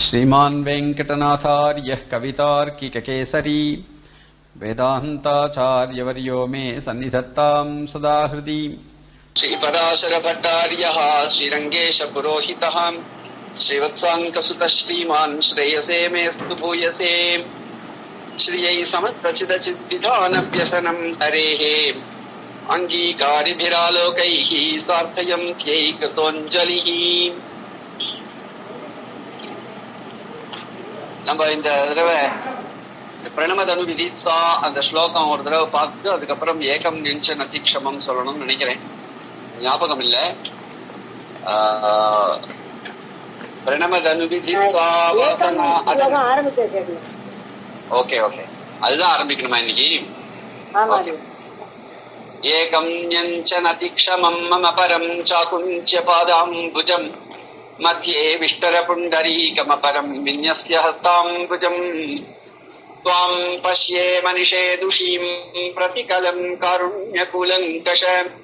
श्रीमान् वेङ्कटनाथार्यः कवितार्किककेसरी वेदान्ताचार्यवर्यो मे सन्निधत्तां सदा हृदि। श्रीपराशरभट्टार्यः श्रीरङ्गेशपुरोहितः श्रीवत्साङ्कसुतः श्रीमान् श्रेयसे मेऽस्तु भूयसे। श्रियै समस्तचिदचिद्विधानव्यसनं हरेः अङ्गीकारिभिरालोकैः सार्थयन्त्यै कृतोऽञ्जलिः। நம்ம இந்த தடவை பிரணமதனு விதித்சா அந்த ஸ்லோகம் ஒரு தடவை பார்த்து அதுக்கப்புறம் ஏகம் நெஞ்ச நதிக்ஷமம் சொல்லணும்னு நினைக்கிறேன், ஞாபகம் இல்லை. பிரணமதனு விதித்சா ஓகே ஓகே அதுதான் ஆரம்பிக்கணுமா இன்னைக்கு? ஏகம் நெஞ்ச நதிக்ஷமம் மம பரம் சாகுஞ்ச பாதாம்புஜம் मध्ये विष्टरपुण्डरीकमपरं विन्यस्य हस्ताम्बुजं त्वां पश्ये मनिषे दुषीं प्रतिकलं कारुण्यकुलङ्कष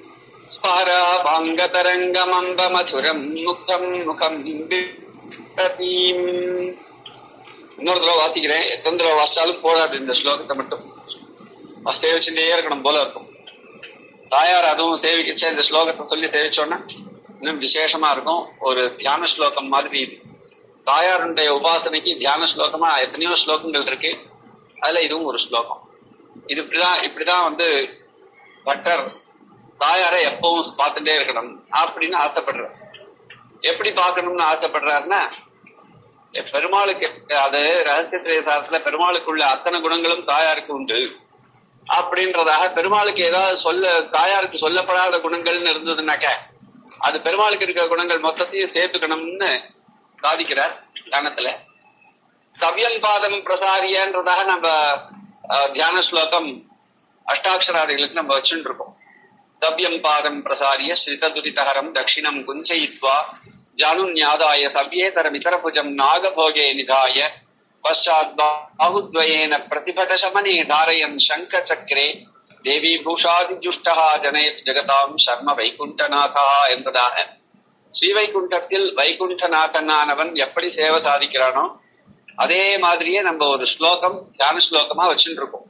स्फाराभाङ्गतरङ्गमम्बमधुरं मुग्धं मुखं बिभ्रतीम्. இன்னொரு தடவை வாசிக்கிறேன், எத்தனை தடவை வாசிச்சாலும் போடாது, இந்த ஸ்லோகத்தை மட்டும் சேவிச்சுட்டே இருக்கணும் போல இருக்கும். தாயார் அதுவும் சேவிச்ச இந்த ஸ்லோகத்தை சொல்லி சேவிச்சோன்னா இன்னும் விசேஷமா இருக்கும். ஒரு தியான ஸ்லோகம் மாதிரி இது. தாயாருடைய உபாசனைக்கு தியான ஸ்லோகமா எத்தனையோ ஸ்லோகங்கள் இருக்கு, அதுல இதுவும் ஒரு ஸ்லோகம். இது இப்படிதான் பட்டர் தாயாரை எப்பவும் பார்த்துட்டே இருக்கணும் அப்படின்னு ஆசைப்படுறார். எப்படி பார்க்கணும்னு ஆசைப்படுறாருன்னா, பெருமாளுக்கு அது ரகசிய திரேசாரத்துல பெருமாளுக்குள்ள அத்தனை குணங்களும் தாயாருக்கு உண்டு அப்படின்றதாக பெருமாளுக்கு ஏதாவது தாயாருக்கு சொல்லப்படாத குணங்கள்னு இருந்ததுன்னாக்க அது பெருமாளுக்கு இருக்கிற குணங்கள் மொத்தத்தையும் சேர்த்துக்கணும்னு சாதிக்கிறார் தியானத்துல. சவ்யம் பாதம் பிரசாரியன்றதாக நம்ம தியான ஸ்லோகம் அஷ்டாட்சராதிகளுக்கு நம்ம வச்சுட்டு இருக்கோம். சவ்யம் பாதம் பிரசாரிய ஸ்ரிததுரிதஹரம் தட்சிணம் குஞ்சயித்வா ஜானுன்யாதாய சவ்யேதரம் இதரபுஜம் நாகபோகே நிதாய பஷாத் பாஹுத்வயேன பிரதிபட சமனே தாரயன் சங்க சக்கரே தேவி பூஷாதிஜுஷ்டா ஜனயத் ஜெகதாம் சர்ம வைகுண்டநாதா என்பதாக ஸ்ரீவைகுண்டத்தில் வைகுண்டநாதனானவன் எப்படி சேவை சாதிக்கிறானோ அதே மாதிரியே நம்ம ஒரு ஸ்லோகம் தியான ஸ்லோகமா வச்சுட்டு இருக்கோம்.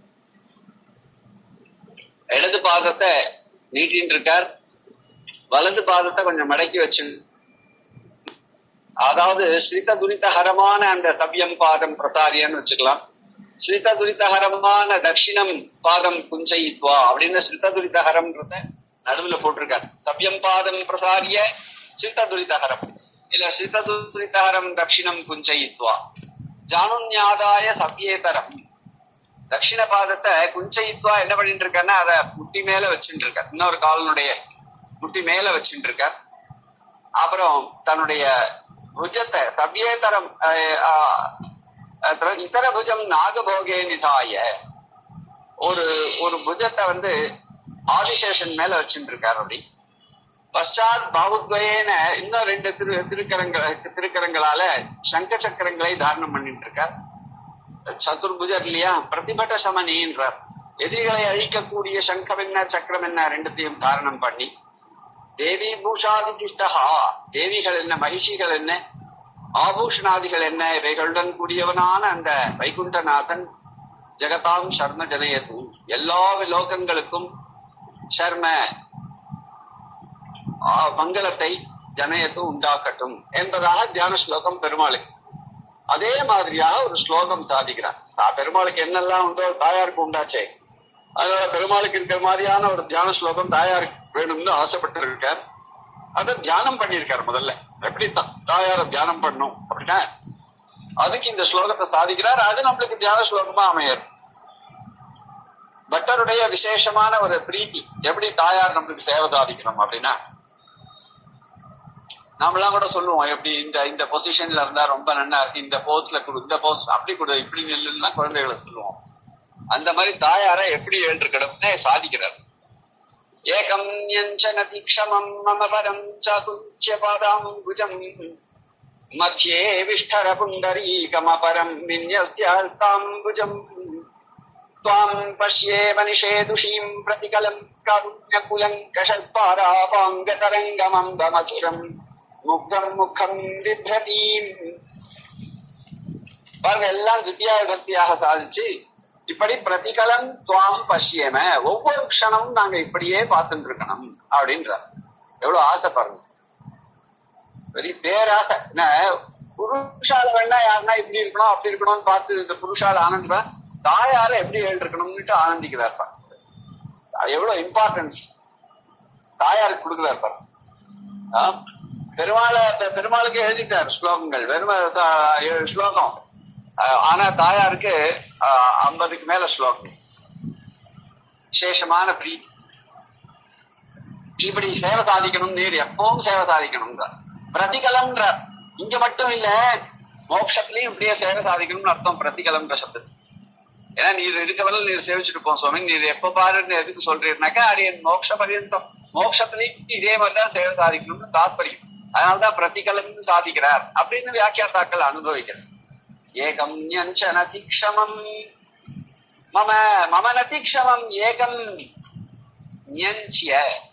இடது பாதத்தை நீட்டின்னு இருக்கார், வலது பாதத்தை கொஞ்சம் மடக்கி வச்சு, அதாவது ஸ்ரீத துரிதஹரமான அந்த சவ்யம் பாதம் பிரசாரியன்னு வச்சுக்கலாம். ஸ்ரிததுரிதஹரமான தட்சிணம் பாதம் குஞ்சயித்வா அப்படின்னு ஸ்ரிததுரிதஹரம்ன்றத நடுவுல போட்டிருக்காரு. சவ்யம் பாதம் பிரசாரிய ஸ்ரிததுரிதஹரம் இல்ல ஸ்ரிததுரிதஹரம் தட்சிணம் குஞ்சயித்வா ஜானுன்யாதாய சவ்யேதரம். தட்சிண பாதத்தை குஞ்சயித்வா என்ன பண்ணிட்டு இருக்காருன்னா அதை முட்டி மேல வச்சுட்டு இருக்கார், இன்னொரு காலனுடைய முட்டி மேல வச்சுட்டு இருக்கார். அப்புறம் தன்னுடைய புஜத்தை சவ்யேதரம் இதர புஜம் நாகபோகே நிதாய ஒரு புஜத்தை ஆதிசேஷன் மேல வச்சுட்டு இருக்காரு. அப்படி பஷாத் பாஹுத்வயேன இன்னும் ரெண்டு திருக்கரங்களால சங்க சக்கரங்களை தாரணம் பண்ணிட்டு இருக்கார். சதுர்புஜர் இல்லையா, பிரதிபட்ட சமனின்றார். எதிரிகளை அழிக்கக்கூடிய சங்கம் என்ன சக்கரம் என்ன ரெண்டுத்தையும் தாரணம் பண்ணி தேவி பூஷாதி துஷ்டஹா தேவிகள் என்ன மகிஷிகள் என்ன ஆபூஷணாதிகள் என்ன இவைகளுடன் கூடியவனான அந்த வைகுண்டநாதன் ஜெகதாம் சர்ம ஜனயது எல்லா லோகங்களுக்கும் சர்ம மங்களத்தை ஜனயத்து உண்டாக்கட்டும் என்பதாக தியான ஸ்லோகம் பெருமாளுக்கு. அதே மாதிரியாக ஒரு ஸ்லோகம் சாதிக்கிறார். பெருமாளுக்கு என்னெல்லாம் உண்டோ தாயாருக்கு உண்டாச்சே, அதனால பெருமாளுக்கு இருக்கிற மாதிரியான ஒரு தியான ஸ்லோகம் தாயாருக்கு வேணும்னு ஆசைப்பட்டு இருக்கார். அதை தியானம் பண்ணியிருக்காரு. முதல்ல எப்படி தாயார தியானம் பண்ணும் அப்படின்னா அதுக்கு இந்த ஸ்லோகத்தை சாதிக்கிறார். அது நம்மளுக்கு தியான ஸ்லோகமா அமையாது. பட்டருடைய விசேஷமான ஒரு பிரீத்தி எப்படி தாயார் நம்மளுக்கு சேவை சாதிக்கணும் அப்படின்னா, நாமெல்லாம் கூட சொல்லுவோம் எப்படி இந்த பொசிஷன்ல இருந்தா ரொம்ப நல்லா இருக்கு, இந்த போஸ்ட்ல கொடு, இந்த போஸ்ட் அப்படி கொடு, இப்படி நெல்லுன்னா குழந்தைகளை சொல்லுவோம். அந்த மாதிரி தாயார எப்படி எழுந்திருக்கணும்னே சாதிக்கிறார். ஏகம் யஞ்சனதிக்ஷமம் மம பரம் சாகுஞ்ச பாதாம்புஜம் மத்யே விஷ்டர புண்டரீகமபரம் வின்யஸ்ய ஹஸ்தாம்புஜம் த்வாம் பஷ்யே மனிஷே துஷீம் பிரதிகலம் காருண்யகுலங்கஷஸ்பாராபாங்கதரங்கமம்பமதுரம் முக்தம் முகம் பிப்ரதீம். பாருங்க எல்லாம் தித்யா விபக்தியாக சாதிச்சு இப்படி பிரதிகலம் துவாம் பஷ்யம, ஒவ்வொரு க்ஷணமும் நாங்க இப்படியே பார்த்துட்டு இருக்கணும் அப்படின்றார். எவ்வளவு ஆசை பாருங்க, பெரிய பேராசை. என்ன புருஷால வேணா யாருன்னா இப்படி இருக்கணும் அப்படி இருக்கணும்னு பார்த்து இந்த புருஷால ஆனந்தா தாயார எப்படி எழுந்திருக்கணும்னுட்டு ஆனந்திக்கிறார் பாரு. எவ்வளவு இம்பார்ட்டன்ஸ் தாயாருக்கு கொடுக்குறார் பாரு. பெருமாளுக்கு எழுதிட்டார் ஸ்லோகங்கள், வெறும் 7 ஸ்லோகம். ஆனா தாயாருக்கு 50க்கு மேல ஸ்லோகம். விசேஷமான பிரீத்தி. இப்படி சேவை சாதிக்கணும், நீர் எப்பவும் சேவை சாதிக்கணும் தான் பிரதிகலம்ன்றார். இங்க மட்டும் இல்ல, மோட்சத்திலையும் இப்படியே சேவை சாதிக்கணும்னு அர்த்தம் பிரதிகலம்ன்ற சப்தம். ஏன்னா நீர் இருக்கவரை நீர் சேவிச்சுட்டு போம் சுவாமி, நீர் எப்ப பாருன்னு எதுக்கு சொல்றீர்னாக்கா அது என் மோட்ச பரியந்தம், மோட்சத்திலையும் இதே மாதிரிதான் சேவை சாதிக்கணும்னு தாத்பரியம். அதனால்தான் பிரதிகலம் சாதிக்கிறார் அப்படின்னு வியாக்கியாத்தாக்கள் அனுபவிக்கிறார். ஏகம் ஞஞ்ச நதிக்ஷமம் மம மம நதிக்ஷமம் ஏகம் ஞஞ்சிய,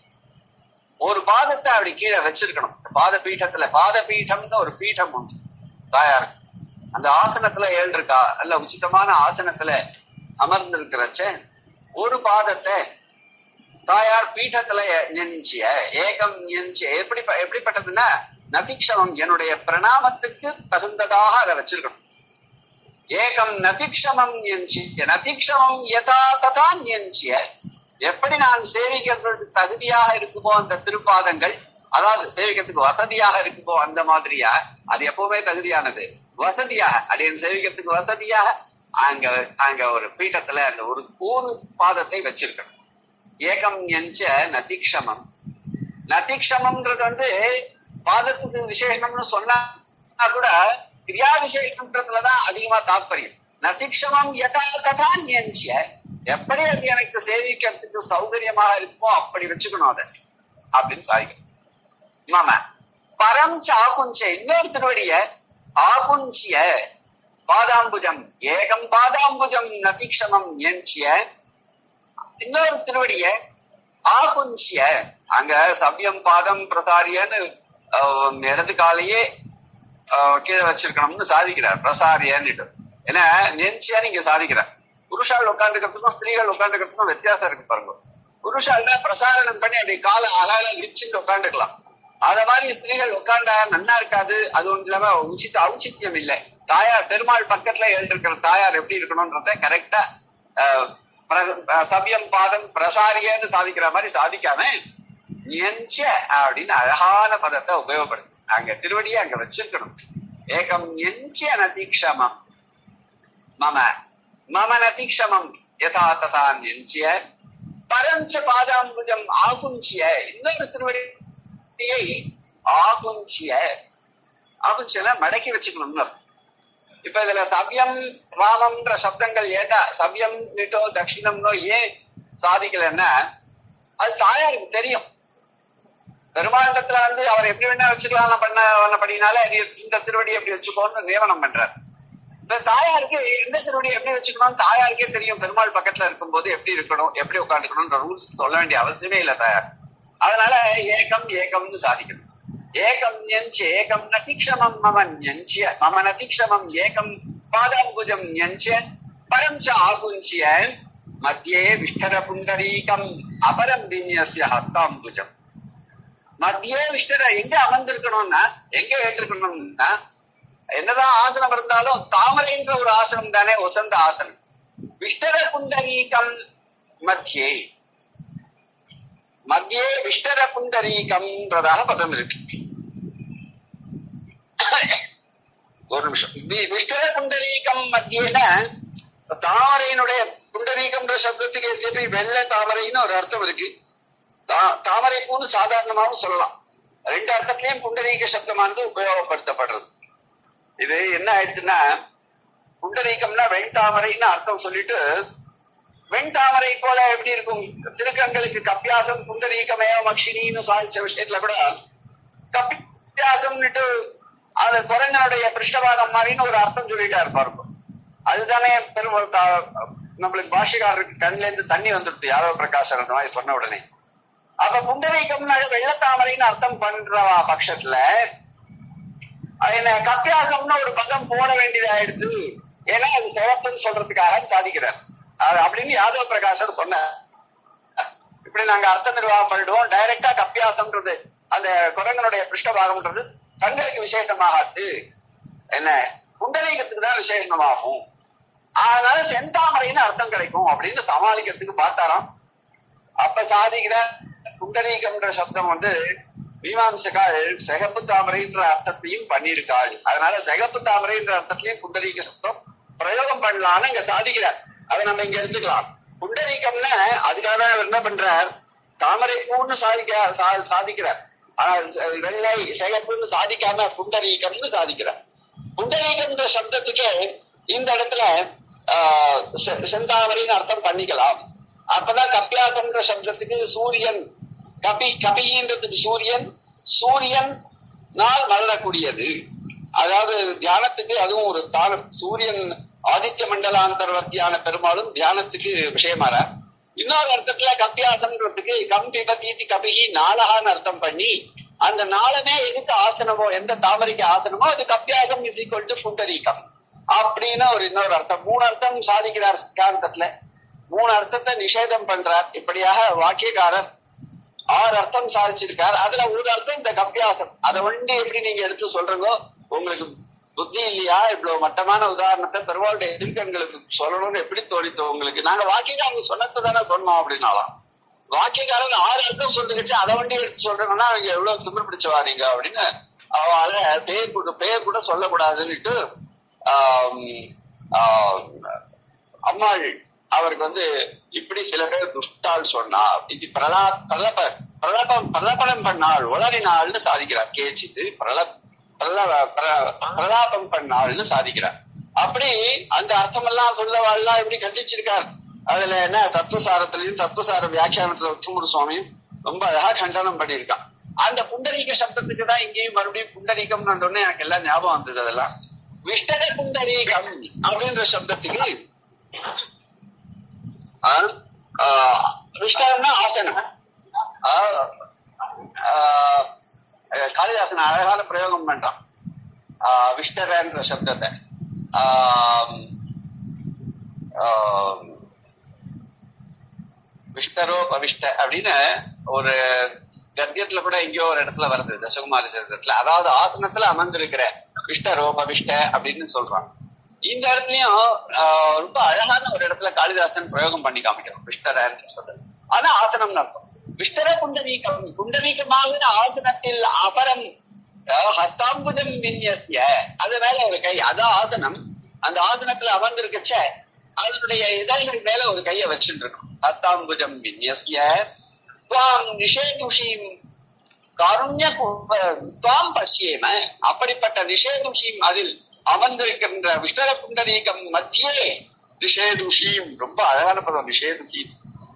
ஒரு பாதத்தை அப்படி கீழே வச்சிருக்கணும். பாத பீட்டத்துல, பாத பீட்டம்னு ஒரு பீட்டம் உண்டு தாயாருக்கு. அந்த ஆசனத்துல ஏழ்ருக்கா அல்ல உச்சிதமான ஆசனத்துல அமர்ந்திருக்கிறச்ச ஒரு பாதத்தை தாயார் பீட்டத்துல நெஞ்சிய, ஏகம் நெஞ்சிய. எப்படிப்பட்டதுன்னா நதிக்ஷமம், என்னுடைய பிரணாமத்துக்கு தகுந்ததாக அதை வச்சிருக்கணும். ஏகம் நதிக்ஷமம் நெஞ்சிய, நதிக்ஷமம் யதா ததா நெஞ்சிய, எப்படி நான் சேவிக்கிறதுக்கு தகுதியாக இருக்குமோ அந்த திருப்பாதங்கள், அதாவது சேவிக்கிறதுக்கு வசதியாக இருக்குமோ அந்த மாதிரியா, அது எப்பவுமே தகுதியானது, வசதியாக அடியன் சேவிக்கிறதுக்கு வசதியாக அங்க ஒரு பீட்டத்துல அந்த ஒரு பாதத்தை வச்சிருக்கணும். ஏகம் எஞ்ச நதிக்ஷமம். நதிக்ஷமம்ன்றது பாதத்துக்கு விசேஷம்னு சொன்னா கூட கிரியா விசேஷம்ன்றதுலதான் அதிகமா தாத்பரியம். நதிக்ஷமம் யதா ததா ஞஞ்சிய, எப்படி அது எனக்கு சேவிக்கிறதுக்கு சௌகரியமாக இருக்குமோ அப்படி வச்சுக்கணும் அதை அப்படின்னு சாதிக்கும். மம பரம் ஆகுஞ்ச, இன்னொரு திருவடிய ஆகுஞ்சிய பாதாம்புஜம், ஏகம் பாதாம்புஜம் நதிக்ஷமம் ஞஞ்சிய, இன்னொரு திருவடிய ஆகுஞ்சிய, அங்க சவ்யம் பாதம் பிரசாரியன்னு இடது காலையே கீழே வச்சிருக்கணும்னு சாதிக்கிறார் பிரசாரியன்னு. ஏன்னா நெஞ்சியான்னு இங்க சாதிக்கிறார். புருஷால் உட்காந்துக்கிறதுக்கும் ஸ்திரீகள் உட்காந்துக்கிறதுக்கும் வித்தியாசம் இருக்கு பாருங்க. புருஷால் தான் பிரசாரணம் பண்ணி அப்படி கால அழகால விரிச்சுட்டு உட்காந்துக்கலாம். அத மாதிரி ஸ்திரீகள் உட்காண்டா நன்னா இருக்காது. அது ஒன்று இல்லாம ஔச்சித்யம் இல்லை. தாயார் பெருமாள் பக்கத்துல எழுந்திருக்கிற தாயார் எப்படி இருக்கணும்ன்றத கரெக்டா சவ்யம் பாதம் பிரசாரியன்னு சாதிக்கிற மாதிரி சாதிக்காம நெஞ்ச அப்படின்னு அழகான பதத்தை உபயோகப்படுது. அங்க திருவடியை அங்க வச்சிருக்கணும். ஏகம் நெஞ்ச நதிக்ஷமம் மம மம நதிக்ஷமம் யதா ததா நெஞ்சிய பரஞ்ச பாதாம்புஜம் ஆகுஞ்சிய, இன்னொரு திருவடியை ஆகுஞ்சிய, ஆகுஞ்சியெல்லாம் மடக்கி வச்சுக்கணும்னு. இப்ப இதுல சவ்யம் வாமம்ன்ற சப்தங்கள் ஏதா சவ்யம் நீட்டோ தட்சிணம்னோ ஏன் சாதிக்கலன்னா அது தாயாருக்கு தெரியும். பெருமாண்டத்துல அவர் எப்படி வேணா வச்சுக்கலாம் பண்ணபடினால இந்த திருவடி எப்படி வச்சுக்கோன்னு நியமனம் பண்றாரு. இந்த தாயாருக்கு எந்த திருவடி எப்படி வச்சுக்கணும் தாயாருக்கே தெரியும். பெருமாள் பக்கத்துல இருக்கும்போது எப்படி இருக்கணும், எப்படி உட்காந்துக்கணும்ன்ற ரூல்ஸ் சொல்ல வேண்டிய அவசியமே இல்லை தாயார். அதனால ஏகம் ஏகம்னு சாதிக்கணும். ஏகம் ஞஞ்ச ஏகம் நதிக்ஷமம் மம ஞஞ்சிய மம நதிக்ஷமம் ஏகம் பாதாம்புஜம் ஞஞ்ச பரஞ்ச ஆகுஞ்சிய மத்தியே விஷ்டர புண்டரீகம் அபரம் விநியஸ்ய ஹஸ்தாம்புஜம். மத்தியே விஷ்டர எங்க அமர்ந்திருக்கணும்னா எங்க ஏற்றிருக்கணும்னா, என்னதான் ஆசனம் இருந்தாலும் தாமரைன்ற ஒரு ஆசனம் தானே உசந்த ஆசனம். விஷ்டர புண்டரீகம் மத்தியே, மத்தியே விஷ்டர புண்டரீகம்ன்றதாக பதம் இருக்கு. ஒரு நிமிஷம். விஷ்டர புண்டரீகம் மத்தியேன தாமரையினுடைய புண்டரீகம்ன்ற சப்தத்துக்கு எப்படி வெள்ளை தாமரைன்னு ஒரு அர்த்தம் இருக்கு. தாமரை பூன்னு சாதாரணமாவும் சொல்லலாம். ரெண்டு அர்த்தத்திலையும் புண்டரீக சப்தமானது உபயோகப்படுத்தப்படுறது. இது என்ன ஆயிடுச்சுன்னா, புண்டரீகம்னா வெண்தாமரைன்னு அர்த்தம் சொல்லிட்டு வெண்தாமரை போல எப்படி இருக்கும் திருக்கங்களுக்கு கப்பியாசம் புண்டரீகமேவ மக்ஷினின்னு சாதிச்ச விஷயத்துல கூட கப்பியாசம்னுட்டு அது குரங்கனுடைய பிருஷ்டபாகம் மாதிரின்னு ஒரு அர்த்தம் சொல்லிட்டா இருப்பாரு. அதுதானே நம்மளுக்கு பாஷைக்காரருக்கு கண்ல இருந்து தண்ணி வந்துடுது யாதவ பிரகாஷ் அந்த மாதிரி சொன்ன உடனே. அப்ப புண்டரீகம்னால வெள்ளத்தாமரைன்னு அர்த்தம் பண்ற பட்சத்துல என்ன கப்பியாசம்னு ஒரு பதம் போட வேண்டியதாயிடுது ஏன்னா அது சிவப்புன்னு சொல்றதுக்காக சாதிக்கிறார் அப்படின்னு யாதவ பிரகாசர் சொன்னார். இப்படி நாங்க அர்த்த நிர்வாகம் பண்ணிடுவோம். டைரக்டா கப்பியாசம்ன்றது அந்த குரங்கனுடைய பிருஷ்டபாகம்ன்றது கண்களுக்கு விசேஷமாகாது, என்ன புண்டரீகத்துக்கு தான் விசேஷமாகும். அதனால செந்தாமரைன்னு அர்த்தம் கிடைக்கும் அப்படின்னு சமாளிக்கிறதுக்கு பார்த்தாராம். அப்ப சாதிக்கிற புண்டரீகம்ன்ற சப்தம் மீமாம்சகால் சிகப்பு தாமரைன்ற அர்த்தத்தையும் பண்ணியிருக்காள். அதனால சிகப்பு தாமரைன்ற அர்த்தத்திலையும் புண்டரீக சப்தம் பிரயோகம் பண்ணலாம்னு இங்க சாதிக்கிறார். அதை நம்ம இங்க எடுத்துக்கலாம். புண்டரீகம்னு அதுக்காக அவர் என்ன பண்றார், தாமரை பூன்னு சாதிக்கிறார். ஆனா வெள்ளை சிகப்புன்னு சாதிக்காம புண்டரீகம்னு சாதிக்கிறார். புண்டரீகம்ன்ற சப்தத்துக்கு இந்த இடத்துல செந்தாமரைன்னு அர்த்தம் பண்ணிக்கலாம். அப்பதான் கப்பியாசம்ன்ற சப்தத்துக்கு சூரியன், கபின்றதுக்கு சூரியன், சூரியன் நாள் மலரக்கூடியது. அதாவது தியானத்துக்கு அதுவும் ஒரு ஸ்தானம். சூரியன் ஆதித்ய மண்டலாந்தர்வர்த்தியான பெருமாளும் தியானத்துக்கு விஷயமாற. இன்னொரு அர்த்தத்துல கப்பியாசம்ன்றதுக்கு கம்பிபதி கபிகி நாளகான்னு அர்த்தம் பண்ணி அந்த நாளமே எதுக்கு ஆசனமோ, எந்த தாமரைக்கு ஆசனமோ அது கப்பியாசம் இஸ் ஈக்வல் டு புண்டரீகம் அப்படின்னு ஒரு இன்னொரு அர்த்தம். 3 அர்த்தம் சாதிக்கிறார் சித்தாந்தத்துல. 3 அர்த்தத்தை நிஷேதம் பண்றார். இப்படியாக வாக்கியக்காரர் 6 அர்த்தம் சாதிச்சிருக்கார். அதுல ஒரு அர்த்தம் இந்த கப்பியாசம். அதை ஒண்டி எப்படி நீங்க எடுத்து சொல்றீங்க, உங்களுக்கு புத்தி இல்லையா? இவ்வளவு மட்டமான உதாரணத்தை பெருமாளுடைய எதிர்கண்களுக்கு சொல்லணும்னு எப்படி தோணித்தோ உங்களுக்கு? நாங்க வாக்கியக்காரங்க சொன்னதை தானே சொன்னோம் அப்படின்னாலாம். வாக்கியக்காரன் 6 அர்த்தம் சொல்லிருச்சு, அதை வண்டி எடுத்து சொல்றேன்னா அவங்க எவ்வளவு திமிர் பிடிச்சவா நீங்க அப்படின்னு அவளை பேர் கூட சொல்லக்கூடாதுன்னுட்டு அம்மாள் அவருக்கு இப்படி சில பேர் துஷ்டால் சொன்னா, இது பிரலாபம் பண்ணாள், உளறினாள்னு சாதிக்கிறார். கேச்சித்து பிரலாபம் பண்ணாள்னு சாதிக்கிறார். அப்படி அந்த அர்த்தம் எல்லாம் சொல்லவாள்லாம் எப்படி கண்டிச்சிருக்கார். அதுல என்ன தத்துவசாரத்திலையும் தத்துவசார வியாக்கியானத்துல உத்தமூர் சுவாமியும் ரொம்ப அழகா கண்டனம் பண்ணியிருக்கான். அந்த புண்டரீக சப்தத்துக்கு தான் இங்கேயும் மறுபடியும் புண்டரீகம் எனக்கு எல்லாம் ஞாபகம் வந்தது. அதெல்லாம் விஷ்டக புண்டரீகம் அப்படின்ற சப்தத்துக்கு விஷ்டகம்னா ஆசனம். காளிதாசன் அழகான பிரயோகம் பண்றான் விஷ்டகன்ற சப்தத்தை. விஷ்டரோ பவிஷ்ட அப்படின்னு ஒரு கத்தியத்துல கூட எங்கேயோ ஒரு இடத்துல வருது தசகுமாரி சரித்திரத்துல. அதாவது ஆசனத்துல அமர்ந்திருக்கிற விஷ்டரோ பவிஷ்ட அப்படின்னு சொல்றாங்க. இந்த இடத்துலயும் ரொம்ப அழகான ஒரு இடத்துல காளிதாசன் பிரயோகம் பண்ணி காமிக்கிறோம் விஷ்டரன்னு சொல்றது. ஆனா ஆசனம்னு அர்த்தம். விஷ்டர புண்டரீகம், புண்டரீகமாக ஆசனத்தில் அபரம் ஹஸ்தாம்புஜம் விநியசிய, அது மேல ஒரு கை, அதான் ஆசனம். அந்த ஆசனத்துல அமர்ந்திருக்கச்ச அதனுடைய இதழ்கள் மேல ஒரு கையை வச்சுட்டு இருக்கணும். ஹஸ்தாம்புஜம் விநியசிய துவாம் நிஷேதுஷீம் காருண்ய துவாம் பசியேம, அப்படிப்பட்ட நிஷேதுஷீம் அதில் அமர்ந்திருக்கின்ற விஷ்டர புண்டரீகம் மத்தியே நிஷேதுஷீம், ரொம்ப அழகான பதம் நிஷேதுஷீம்.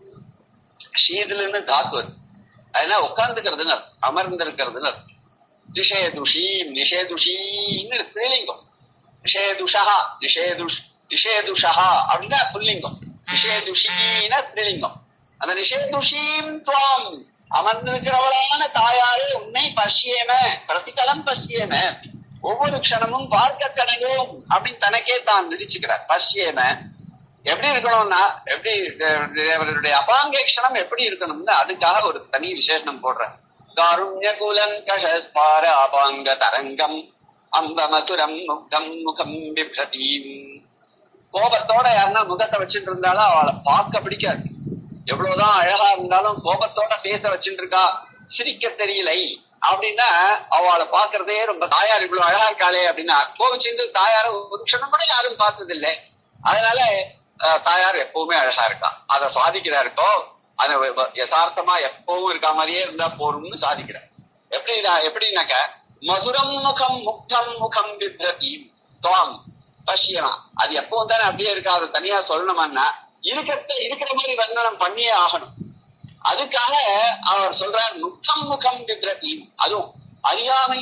ஷீதுலன்னு தாத்து, அதனால உட்கார்ந்துக்கிறதுன்னு அர்த்தம், அமர்ந்திருக்கிறதுன்னு அர்த்தம். நிஷேதுஷீம், நிஷேதுஷீன்னு ஸ்ரீலிங்கம். நிஷேதுஷா, நிஷேதுஷா அப்படின்னா புல்லிங்கம். நிஷேதுஷீன ஸ்ரீலிங்கம். அந்த நிஷேதுஷீம் துவாம், அமர்ந்திருக்கிறவளான தாயாரே உன்னை பசியேம பிரதிகலம் பசியேம, ஒவ்வொரு க்ஷணமும் பார்க்க கடங்கும் அப்படின்னு தனக்கே தான் நினைச்சுக்கிறார். பசியேம எப்படி இருக்கணும்னா, எப்படி அவருடைய அபாங்கேஷனம் எப்படி இருக்கணும்னு அதுக்காக ஒரு தனி விசேஷனம் போடுற. காருண்ய குலங்கஷஸ்பார அபாங்க தரங்கம் அம்ப மதுரம் முக்தம் முகம் பிப்ரதீம். கோபத்தோட யாருன்னா முகத்தை வச்சுட்டு இருந்தாலும் அவளை பார்க்க பிடிக்காது. எவ்வளவுதான் அழகா இருந்தாலும் கோபத்தோட பேச வச்சுட்டு இருக்கா, சிரிக்க தெரியலை அப்படின்னா அவளை பாக்குறதே ரொம்ப, தாயார் இவ்வளவு அழகா இருக்காளே அப்படின்னா கோபிச்சுட்டு தாயார ஒரு க்ஷணம் கூட யாரும் பார்த்தது இல்லை. அதனால தாயார் எப்பவுமே அழகா இருக்கா. அதை சாதிக்கிறாருக்கோ அது யதார்த்தமா எப்பவும் இருக்கா மாதிரியே இருந்தா போரும்னு சாதிக்கிறார். எப்படின்னாக்க மதுரம் முகம் முக்தம் முகம் பிப்ரதீம் துவாம் பசியமா, அது எப்பவும் தானே அப்படியே இருக்கா. அதை தனியா சொல்லணுமான்னா இருக்கிற மாதிரி வர்ணனம் பண்ணியே ஆகணும். அதுக்காக அவர் சொல்றார் முக்தம் முகம் பிப்ரதீம். அதுவும் அறியாமை.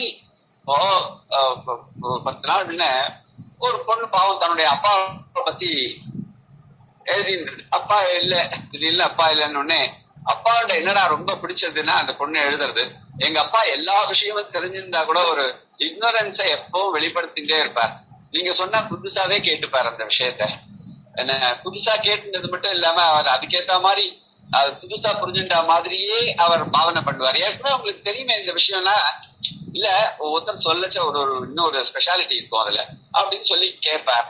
10 நாள் முன்ன ஒரு பொண்ணு பாவம் தன்னுடைய அப்பாவை பத்தி எழுதின்றது. அப்பா இல்ல, திடீர்னு அப்பா இல்லைன்னு உடனே அப்பாவோட என்னடா ரொம்ப பிடிச்சதுன்னா அந்த பொண்ணு எழுதுறது, எங்க அப்பா எல்லா விஷயமும் தெரிஞ்சிருந்தா கூட ஒரு இக்னோரன்ஸை எப்பவும் வெளிப்படுத்திட்டே இருப்பார். நீங்க சொன்னா புதுசாவே கேட்டுப்பாரு அந்த விஷயத்த. என்ன புதுசா கேட்டுனது மட்டும் இல்லாம அவர் அதுக்கேத்த மாதிரி புதுசா புரிஞ்சுட்டா மாதிரியே அவர் பாவனை பண்ணுவார். ஏற்கனவே உங்களுக்கு தெரியுமே இந்த விஷயம்னா, இல்ல ஒருத்தர் சொல்லச்ச ஒரு இன்னொரு ஸ்பெஷாலிட்டி இருக்கும் அதுல அப்படின்னு சொல்லி கேட்பார்.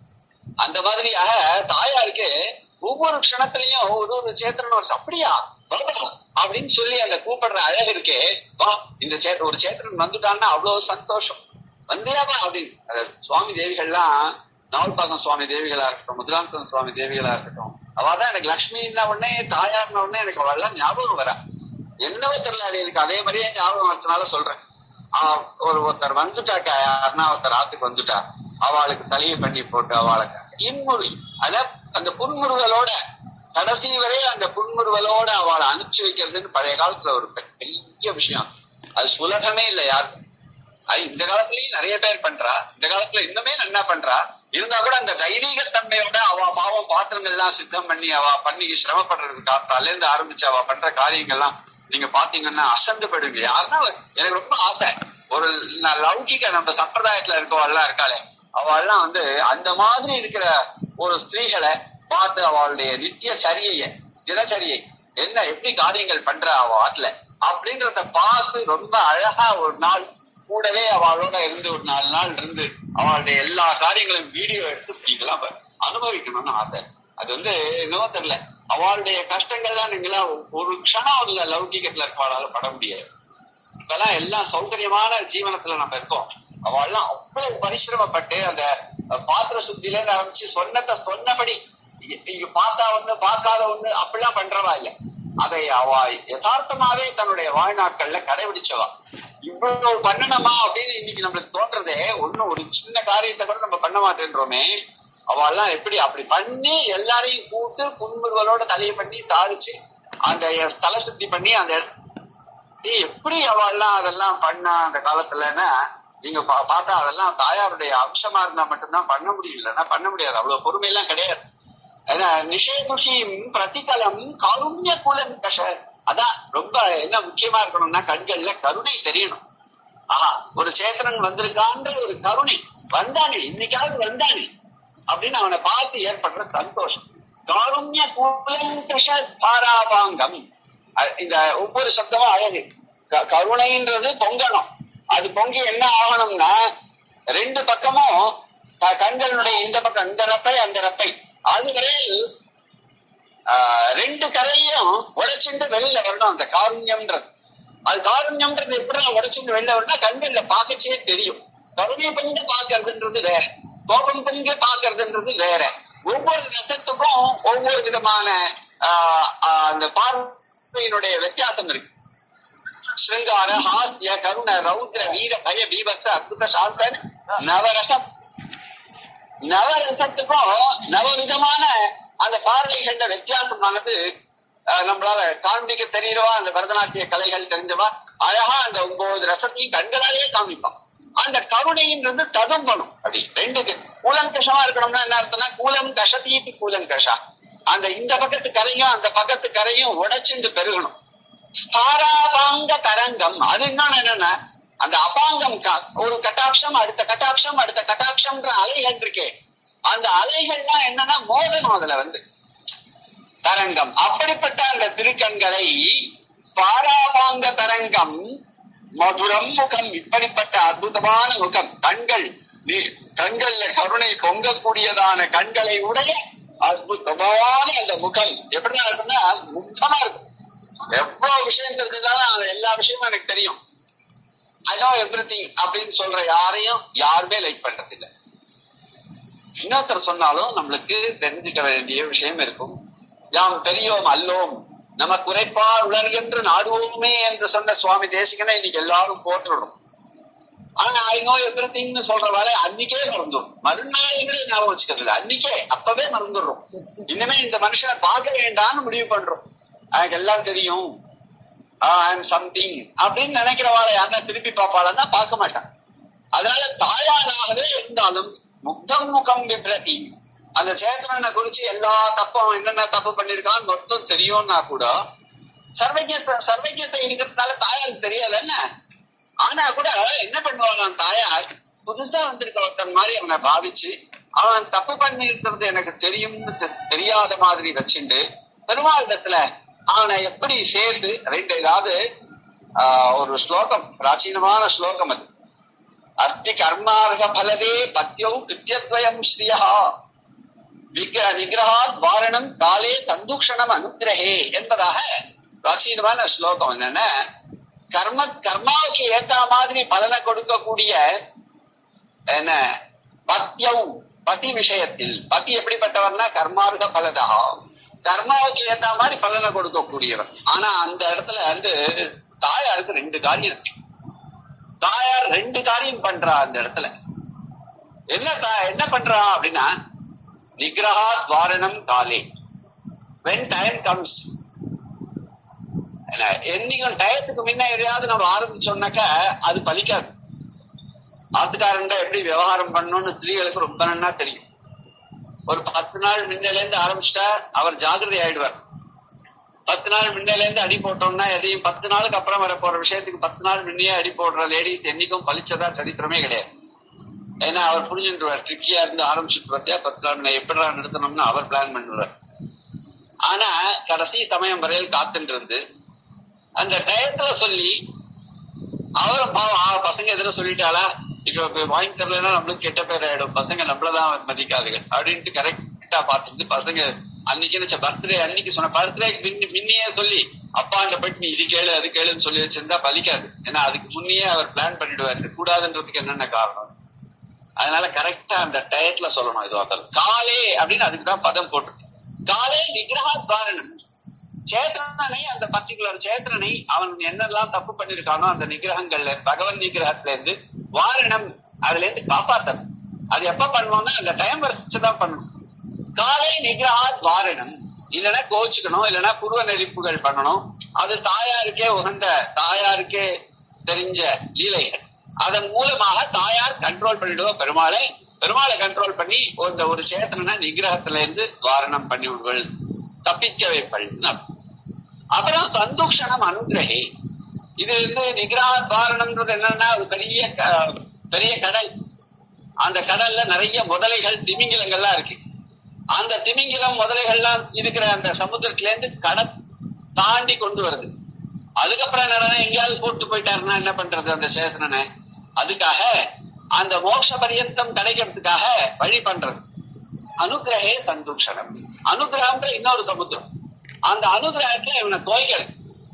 அந்த மாதிரியாக தாயாருக்கு ஒவ்வொரு க்ஷணத்திலையும் ஒரு சேத்திரன் ஒரு அப்படியா அப்படின்னு சொல்லி அந்த கூப்பிடுற அழகு இருக்கே, வா இந்த ஒரு சேத்திரன் வந்துட்டான்னா அவ்வளவு சந்தோஷம், வந்தியாவா அப்படின்னு. சுவாமி தேவிகள்லாம், நாவல்பாக்கம் சுவாமி தேவிகளா இருக்கட்டும், முதலாந்தம் சுவாமி தேவிகளா இருக்கட்டும், அவதான் எனக்கு லட்சுமின்னா உடனே தாயார்ன உடனே எனக்கு அவெல்லாம் ஞாபகம் வரா. என்னவோ தெரியல, அது எனக்கு அதே மாதிரியே ஞாபகம் வரதுனால சொல்றேன். ஒருத்தர் வந்துட்டாக்கா, யாருன்னா ஒருத்தர் ஆத்துக்கு வந்துட்டா, அவளுக்கு தலையை பண்ணி போட்டு அவளுக்கு இன்முறை அத அந்த புன்முறுவலோட கடைசி வரை அந்த புன்முறுவலோட அவளை அனுப்பிச்சு வைக்கிறதுன்னு பழைய காலத்துல ஒரு பெரிய விஷயம். அது சுலகமே இல்லை யாருக்கும். அது இந்த காலத்திலயும் நிறைய பேர் பண்றா, இந்த காலத்துல இன்னுமே நல்லா பண்றா. இருந்தா கூட அந்த தைரியத்தன்மையோட அவ பாவம் பாத்திரங்கள்லாம் சித்தம் பண்ணி அவ பண்ணி சிரமப்படுறதுக்கு காத்தால இருந்து ஆரம்பிச்சு அவ பண்ற காரியங்கள்லாம் நீங்க பாத்தீங்கன்னா அசந்து போயிடுங்க. யாருன்னா எனக்கு ரொம்ப ஆசை, ஒரு லௌகிக நம்ம சம்பிரதாயத்துல இருக்கவெல்லாம் இருக்காளே, அவெல்லாம் அந்த மாதிரி இருக்கிற ஒரு ஸ்திரீகளை பார்த்து அவளுடைய நித்திய சரியை தினச்சரியை என்ன எப்படி காரியங்கள் பண்ற அவ ஆட்ல அப்படின்றத பார்த்து ரொம்ப அழகா ஒரு நாள் கூடவே அவளோட இருந்து ஒரு 4 நாள் இருந்து அவளுடைய எல்லா காரியங்களும் வீடியோ எடுத்து நீங்களாம் அனுபவிக்கணும்னு ஆசை. அது என்னவோ தெரியல, அவளுடைய கஷ்டங்கள்லாம் நீங்களாம் ஒரு க்ஷணம் இல்ல லௌகிகத்துல இருக்கவாளால பட முடியாது. இப்பெல்லாம் எல்லாம் சௌகரியமான ஜீவனத்துல நம்ம இருக்கோம். அவள்லாம் அவ்வளவு பரிசிரமப்பட்டு அந்த பாத்திர சுத்தில இருந்து ஆரம்பிச்சு சொன்னபடி இங்க பார்த்தா ஒண்ணு பார்க்காத ஒண்ணு அப்படிலாம் பண்றவா இல்ல. அதை அவ யதார்த்தமாவே தன்னுடைய வாழ்நாட்கள்ல கடைபிடிச்சவா. இவ்வளவு பண்ணணுமா அப்படின்னு இன்னைக்கு நம்மளுக்கு தோன்றதே ஒரு சின்ன காரியத்தை கூட நம்ம பண்ண மாட்டேன்றோமே. அவெல்லாம் எப்படி அப்படி பண்ணி எல்லாரையும் கூட்டு புன்முறுவலோட தலையை பண்ணி சாதிச்சு அந்த ஸ்தல சுத்தி பண்ணி அந்த எப்படி அவெல்லாம் அதெல்லாம் பண்ணா அந்த காலத்துலன்னா நீங்க பார்த்தா அதெல்லாம் தாயாருடைய அம்சமா இருந்தா மட்டும்தான் பண்ண முடியும், இல்லைன்னா பண்ண முடியாது. அவ்வளவு பொறுமையெல்லாம் கிடையாது. நிஷேதுஷியும் பிரதிகலம் காருண்ய குலம் கஷ. அதான் ரொம்ப என்ன முக்கியமா இருக்கணும்னா கண்கள்ல கருணை தெரியணும். ஆஹா, ஒரு சேத்திரன் வந்திருக்கான்ற ஒரு கருணை, வந்தானே இன்னைக்காவது வந்தானே அப்படின்னு அவனை பார்த்து ஏற்படுற சந்தோஷம். காருண்ய குலம் கஷ பாராபாங்கம். இந்த ஒவ்வொரு சப்தமும் அழகு. கருணைன்றது பொங்கணும். அது பொங்கி என்ன ஆகணும்னா 2 பக்கமும் கண்களுடைய இந்த பக்கம் இந்த ரப்பை அந்த ரப்பை அதுவரையில் 2 கரையும் உடைச்சுட்டு வெளியில வரணும். அந்த காருண்யம்ன்றது, அது காருண்யம்ன்றது எப்படி உடைச்சுட்டு வெளில வரணும்னா கண்கள்ல பார்க்கச்சே தெரியும். கருணை பொங்க பாக்குறதுன்றது வேற, கோபம் பொங்க பாக்குறதுன்றது வேற. ஒவ்வொரு ரசத்துக்கும் ஒவ்வொரு விதமான அந்த பார்வையினுடைய வித்தியாசம் இருக்கு. ஸ்ருங்கார, ஹாஸ்ய, கருண, ரௌத்ர, வீர, பய, பீபத்ச, அத்புத, சாந்தன், நவரசம். நவரசத்துக்கும் நவவிதமான அந்த பார்வைகள வித்தியாசமானது நம்மளால காண்பிக்க தெரியறவா. அந்த பரதநாட்டிய கலைகள் தெரிஞ்சவா அழகா அந்த 9 ரசத்தையும் கண்களாலேயே காமிப்பான். அந்த கருணைன்றது ததும்பணும். அப்படி 2 கூலங்கஷமா இருக்கணும்னா என்ன அர்த்தம்னா கூலம் கஷதீதி கூலம் கஷா. அந்த இந்த பக்கத்து கரையும் அந்த பக்கத்து கரையும் உடைச்சுண்டு பெருகணும். ஸ்பாராபாங்க தரங்கம். அது இன்னொன்னு என்னன்னா அந்த அபாங்கம், ஒரு கட்டாட்சம் அடுத்த கட்டாட்சம் அடுத்த கட்டாட்சம்ன்ற அலைகள் இருக்கே, அந்த அலைகள்லாம் என்னன்னா மோதனம் அதுல தரங்கம். அப்படிப்பட்ட அந்த திருக்கண்களை ஸ்பாராபாங்க தரங்கம் மதுரம் முகம். இப்படிப்பட்ட அற்புதமான முகம், கண்கள்ல கருணை பொங்கக்கூடியதான கண்களை உடைய அற்புதமான அந்த முகம் எப்படிதான் இருக்குன்னா முக்தமா இருக்கும். எவ்வளவு விஷயம் தெரிஞ்சாலும் எல்லா விஷயமும் எனக்கு தெரியும், ஐ நோ எவ்ரிதிங் அப்படின்னு சொல்ற யாருமே லைக் பண்றது இல்லை. இன்னொருத்தர் சொன்னாலும் நம்மளுக்கு தெரிஞ்சுக்க வேண்டிய விஷயம் இருக்கும். யாம் பெரியோம் அல்லோம் நம்ம குறைப்பார் உலர்கின்ற நாடுவோமே என்று சொன்ன சுவாமி தேசிகனை இன்னைக்கு எல்லாரும் போட்டுடும். ஆனா ஐ நோ எவ்ரிதிங்னு சொல்ற வேலை அன்னைக்கே மறந்துடும். மறுநாள்களே ஞாபகம் வச்சுக்கிறது, அன்னைக்கே அப்பவே மறந்துடுறோம். இனிமே இந்த மனுஷனை பார்க்க வேண்டாம்னு முடிவு பண்றோம். எனக்கு எல்லாம் தெரியும், சம்திங் அப்படின்னு நினைக்கிறவாளை யாருன்னா திருப்பி பார்ப்பாளன்னா பார்க்க மாட்டான். அதனால தாயாராகவே இருந்தாலும் முக்தம் முகம் விப்ரதி, அந்த சேத்தனனை குறிச்சு எல்லா தப்பும் என்னென்ன தப்பு பண்ணிருக்கான்னு மொத்தம் தெரியும்னா கூட சர்வஜத்தை இருக்கிறதுனால தாயாருக்கு தெரியாது என்ன. ஆனா கூட என்ன பண்ணுவாங்க தாயார், புதுசா வந்திருக்க ஒருத்தன் மாதிரி அவனை பாவிச்சு அவன் தப்பு பண்ணி இருக்கிறது எனக்கு தெரியும்னு தெரியாத மாதிரி வச்சுண்டு பெருமாளிடத்துல அவனை எப்படி சேர்ந்து ரெண்டு ஏதாவது ஒரு ஸ்லோகம், பிராச்சீனமான ஸ்லோகம் அது. அஸ்தி கர்மார்க பலதே பத்யௌ கிருத்யத்வயம் ஸ்ரீயா விக்கிரகாத் வாரணம் காலே சந்துக்ஷணம் அனுக்கிரகே என்பதாக பிராச்சீனமான ஸ்லோகம். என்னன்னா கர்மாவுக்கு ஏத்த மாதிரி பலனை கொடுக்கக்கூடிய என்ன பத்யௌ, பதி விஷயத்தில். பதி எப்படிப்பட்டவர்னா கர்மார்க பலதா, கர்மாவுக்கு ஏத்த மாதிரி பலனை கொடுக்கக்கூடியவர். ஆனா அந்த இடத்துல வந்து தாயாருக்கு ரெண்டு காரியம் இருக்கு. தாயார் ரெண்டு காரியம் பண்றா அந்த இடத்துல. என்ன பண்றா அப்படின்னா நிகிரகாத் வாரணம் காலே, when time comes. என்னைக்கும் டயத்துக்கு முன்ன எதையாவது நம்ம ஆரம்பிச்சோம்னாக்கா அது பலிக்காது. ஆத்துக்காரன் எப்படி விவகாரம் பண்ணணும்னு ஸ்திரீகளுக்கு ரொம்ப நன்னா தெரியும். ஒரு 10 நாள் முன்னில இருந்து ஆரம்பிச்சுட்டா அவர் ஜாகிரதை ஆயிடுவார். 10 நாள் முன்னில இருந்து அடி போட்டோம்னா எதையும் 10 நாளுக்கு அப்புறம் வர போற விஷயத்துக்கு 10 நாள் முன்னையே அடி போடுற லேடிஸ் என்னைக்கும் பலிச்சதா சரித்திரமே கிடையாது. ஏன்னா அவர் புரிஞ்சுட்டுருவார். ட்ரிக்கியா இருந்து ஆரம்பிச்சுட்டு பார்த்தியா 10 நாள் முன்ன எப்படா நிறுத்தணும்னு அவர் பிளான் பண்ணுவார். ஆனா கடைசி சமயம் வரையில் காத்துட்டு இருந்து அந்த டயத்துல சொல்லி அவரும் பசங்க எதுவும் சொல்லிட்டாளா, இப்ப வாங்கி தரலன்னா நம்மளுக்கு கெட்ட பேர் ஆயிடும், பசங்க நம்மளதான் மதிக்காதுங்க அப்படின்ட்டு கரெக்டா பார்த்துட்டு பசங்க அன்னைக்கு பர்த்டே அன்னைக்கு சொன்ன பர்த்டேக்கு முன்னையே சொல்லி அப்பாண்ட போயிட்டு நீ இது கேளு அது கேளுன்னு சொல்லி வச்சிருந்தா பலிக்காது. ஏன்னா அதுக்கு முன்னையே அவர் பிளான் பண்ணிடுவாரு கூடாதுன்றதுக்கு என்னென்ன காரணம். அதனால கரெக்டா அந்த டயத்துல சொல்லணும். இது வந்தாலும் காலே அப்படின்னு அதுக்குதான் பதம் போட்டு காலே நிகிரகாத் வாரணம். சேத்திரனை, அந்த பர்டிகுலர் சேத்திரனை அவன் என்னெல்லாம் தப்பு பண்ணிருக்கானோ அந்த நிகிரகங்கள்ல பகவன் நிகிரகத்துல இருந்து வாரணம் அதுல இருந்து காப்பாத்தணும். அது எப்ப பண்ணணும்னா அந்த டைம் வரைச்சுதான் பண்ணணும். காலை நிகிரகாத் வாரணம். இல்லைன்னா கோச்சுக்கணும், இல்லைன்னா புருவ நெறிப்புகள் பண்ணணும். அது தாயாருக்கே உகந்த, தாயாருக்கே தெரிஞ்ச லீலைகள். அதன் மூலமாக தாயார் கண்ட்ரோல் பண்ணிடுவோம் பெருமாளை. பெருமாளை கண்ட்ரோல் பண்ணி ஒரு சேத்தனை நிகிரகத்துல இருந்து வாரணம் பண்ணி விடுவள், தப்பிக்க வைப்பள். அப்புறம் சந்துக்ஷணம் அனுகிரகே. இது வந்து நிகிரகாத் வாரணம்ன்றது என்னன்னா ஒரு பெரிய கடல். அந்த கடல்ல நிறைய முதலைகள் திமிங்கிலங்கள்லாம் இருக்கு. அந்த திமிங்கிலம் முதலைகள்லாம் இருக்கிற அந்த சமுத்திரத்துல இருந்து கடல் தாண்டி கொண்டு வருது. அதுக்கப்புறம் என்னன்னா எங்கேயாவது போட்டு போயிட்டாருன்னா என்ன பண்றது அந்த சேத்தனை? அதுக்காக அந்த மோட்ச பரியந்தம் கிடைக்கிறதுக்காக வழி பண்றது. அனுகிரகே சந்துக்ஷணம். அனுகிரகம்ன்ற இன்னொரு சமுத்திரம். அந்த அனுகிரகத்துல இவனை துவைக்கிறது.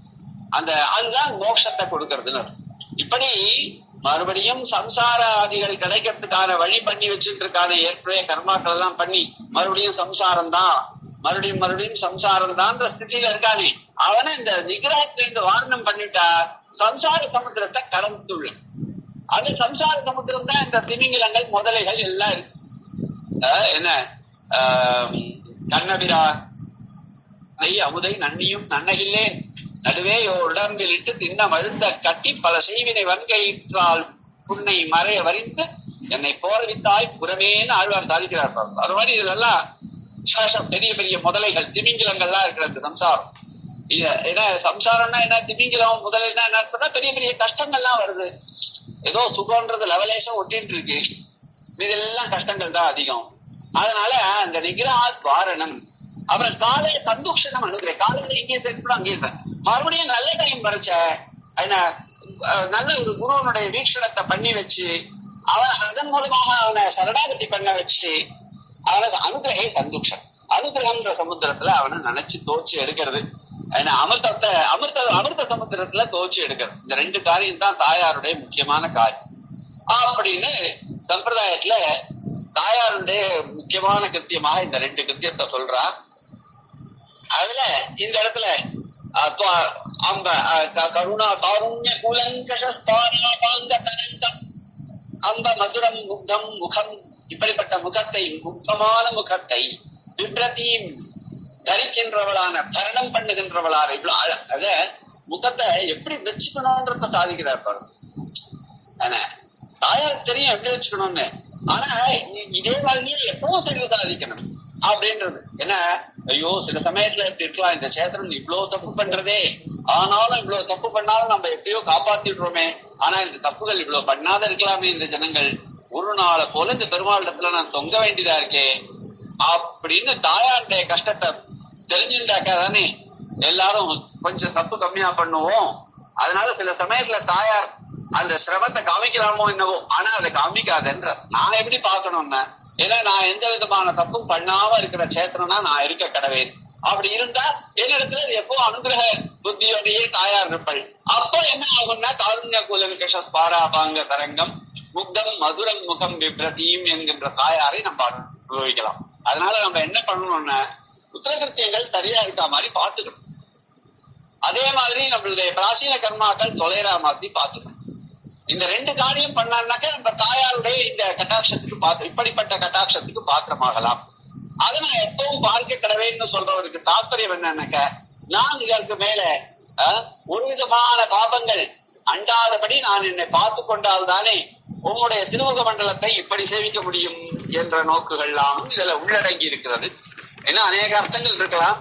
அதுதான் மோட்சத்தை கொடுக்கறதுன்னு. இப்படி மறுபடியும் சம்சாராதிகள் கிடைக்கிறதுக்கான வழி பண்ணி வச்சுட்டு இருக்கான ஏற்கனவே கர்மாக்கள் எல்லாம் பண்ணி மறுபடியும் சம்சாரம் தான், மறுபடியும் சம்சாரம் தான் ஸ்திதியில இருக்கானே அவனை இந்த நிகிரகத்துல இருந்து வாரணம் பண்ணிட்டா சம்சார சமுத்திரத்தை கடந்துள்ள. அந்த சம்சார சமுத்திரம் தான் இந்த திமிங்கிலங்கள் முதலைகள் எல்லாம் இருக்கு. என்ன கண்ணபிரா அமுதை நன்னியும் நன்னகில்லேன் நடுவே உடம்பில் இட்டு தின்ன மழுந்த கட்டி பல செய்வினை வன்கையிற்றால் புன்னை மறைய வரிந்து என்னை போரடித்தாய் புறமேன்னு ஆழ்வார் சாதிக்கிறார். அது மாதிரி இதெல்லாம் பெரிய பெரிய முதலைகள் திமிங்கிலங்கள்லாம் இருக்கிற இந்த சம்சாரம். ஏன்னா சம்சாரம்னா என்ன, திமிங்கிலம் முதலைன்னா என்ன, பெரிய பெரிய கஷ்டங்கள்லாம் வருது. ஏதோ சுகம்ன்றது லெவலேஷம் ஒட்டிட்டு இருக்கு, இதெல்லாம் கஷ்டங்கள் தான் அதிகம். அதனால அந்த நிகிரகாத் வாரணம். அப்புறம் காலை சந்துக்ஷணம் அனுகிரக. காலையில இங்கே சேர்த்து அங்கே மறுபடியும் நல்ல டைம் வரைச்ச நல்ல ஒரு குருவனுடைய வீக்ஷணத்தை பண்ணி வச்சு அதன் மூலமாக அவனை சரணாகதி பண்ண வச்சு அவனை அனுகிரகே சந்துக்ஷம். அனுகிரகம்ன்ற சமுத்திரத்துல அவனை நினைச்சு தோச்சு எடுக்கிறது. அமிர்த சமுத்திரத்துல தோச்சு எடுக்கிறது. இந்த ரெண்டு காரியம் தான் தாயாருடைய முக்கியமான காரியம் அப்படின்னு சம்பிரதாயத்துல தாயாருடைய முக்கியமான கிருத்தியமாக இந்த ரெண்டு கிருத்தியத்தை சொல்றா. அதுல இந்த இடத்துல கருணா காருண்ய கூலங்கஷஸ்தானாபாங்கதனங்கம் அம்ப மதுரம் முக்தம் முகம். இப்படிப்பட்ட முகத்தை, முக்தமான முகத்தை விப்ரதீம் தரிக்கின்றவளான, தரணம் பண்ணுகின்றவளான இவ்வளவு அத முகத்தை எப்படி வச்சுக்கணும்ன்றத சாதிக்கிறார் பாருங்க. தாயாருக்கு தெரியும் எப்படி வச்சுக்கணும்னு. ஆனா இதே மாதிரியே எப்பவும் செய்து சாதிக்கணும் அப்படின்றது. ஏன்னா ஐயோ சில சமயத்துல எப்படி இருக்கலாம், இந்த சேத்திரன் இவ்வளவு தப்பு பண்றதே, ஆனாலும் இவ்வளவு தப்பு பண்ணாலும் நம்ம எப்படியோ காப்பாத்திடுறோமே, ஆனா இந்த தப்புகள் இவ்வளவு பண்ணாத இருக்கலாமே இந்த ஜனங்கள் ஒரு நாளை போல இந்த பெருமாள் இடத்துல நான் தொங்க வேண்டியதா இருக்கே அப்படின்னு தாயாருடைய கஷ்டத்தை தெரிஞ்சுட்டாக்கா தானே எல்லாரும் கொஞ்சம் தப்பு கம்மியா பண்ணுவோம். அதனால சில சமயத்துல தாயார் அந்த சிரமத்தை காமிக்கலாமோ என்னவோ, ஆனா அதை காமிக்காதுன்ற. நான் எப்படி பாக்கணும்னா, ஏன்னா நான் எந்த விதமான தப்பும் பண்ணாம இருக்கிற சேத்தனா நான் இருக்க கடவேன். அப்படி இருந்தா என்னிடத்துல எப்போ அனுகிரக புத்தியோடையே தாயார் இருப்பாள். அப்போ என்ன ஆகும்னா, காருண்ய குலவிகஷ ஸ்பாராபாங்க தரங்கம் முக்தம் மதுரம் முகம் விப்ரதீம் என்கின்ற தாயாரை நம்ம அனுபவிக்கலாம். அதனால நம்ம என்ன பண்ணணும்னா, உத்தரகிருத்தியங்கள் சரியா இருக்கா மாதிரி பார்த்துக்கணும். அதே மாதிரி நம்மளுடைய பிராச்சீன கர்மாக்கள் தொலைறா மாதிரி பார்த்துக்கணும். இந்த ரெண்டு காரியம் பண்ணான்னாக்க நம்ம தாயாருடைய இந்த கட்டாட்சத்துக்கு இப்படிப்பட்ட கட்டாட்சத்துக்கு பாத்திரமாகலாம். அதை நான் எப்பவும் பார்க்க கடவேன்னு சொல்றவருக்கு தாற்பயம் என்னன்னாக்க, நான் இதற்கு மேல ஒரு விதமான பாபங்கள் அண்டாதபடி நான் என்னை பார்த்து கொண்டால் தானே உங்களுடைய திருமுக மண்டலத்தை இப்படி சேவிக்க முடியும் என்ற நோக்குகள்லாம் இதுல உள்ளடங்கி இருக்கிறது. ஏன்னா அநேக அர்த்தங்கள் இருக்கலாம்.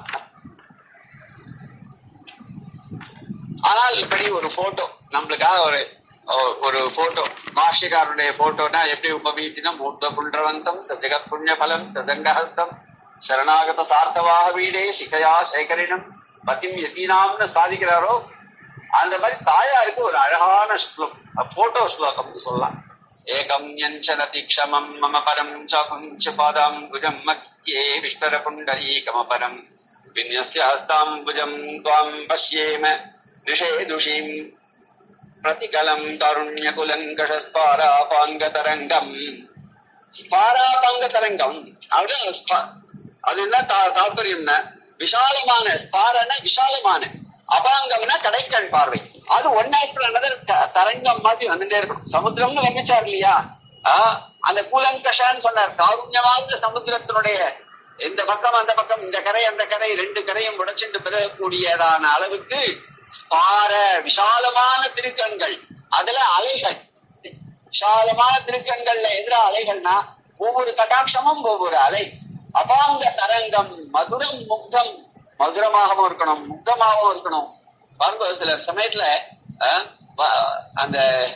ஆனால் இப்படி ஒரு போட்டோ நம்மளுக்காக ஒரு போட்டோ, பாஷ்யக்காரனுடைய போட்டோனா எப்படி உபவீதினம் மூர்த்த புன்றவந்தம் ஜெகத் புண்ணிய பலம் ததங்கஹஸ்தம் சரணாகத சார்த்தவாக வீடே சிகையா சேகரினம் பதிம் யதீனாம்னு சாதிக்கிறாரோ, அந்த மாதிரி தாயாருக்கு ஒரு அழகான போட்டோ ஸ்லோகம்னு சொல்லலாம். ஏகம் யஞ்சனதி க்ஷமம் மம பரம் சகுஞ்ச பாதாம் புஜம் மத்யே விஷ்டர புண்டரீகமபரம் வின்யஸ்ய ஹஸ்தாம்புஜம் த்வாம் பஷ்யேம நிஷேதுஷீம் பிரதிகலம் காருண்ய குலங்கஷ ஸ்பாராபாங்க தரங்கம். ஸ்பாராபாங்க தரங்கம் அப்படின்னா அது என்ன தாற்பயம்னா, விஷாலமான ஸ்பாரன விஷாலமான, அபாங்கம்னா கடைக்கண் பார்வை. அது ஒன் ஆஃப்டர் அனதர் தரங்கம் மாதிரி வந்துட்டே இருக்கணும். சமுத்திரம்னு வர்ணிச்சார் இல்லையா, அந்த கூலங்கஷான்னு சொன்னார். காருண்யமாவது சமுத்திரத்தினுடைய இந்த பக்கம் அந்த பக்கம், இந்த கரை அந்த கரை, ரெண்டு கரையும் உடைச்சுட்டு பெறக்கூடியதான அளவுக்கு ஸ்பார விஷாலமான திருக்கண்கள், அதுல அலைகள். விஷாலமான திருக்கண்கள்ல எதிர அலைகள்னா ஒவ்வொரு கட்டாட்சமும் ஒவ்வொரு அலை. அபாங்க தரங்கம் மதுரம் முக்தம், மதுரமாகவும் இருக்கணும் முக்தமாகவும் இருக்கணும். பாருங்க, சில சமயத்துல அந்த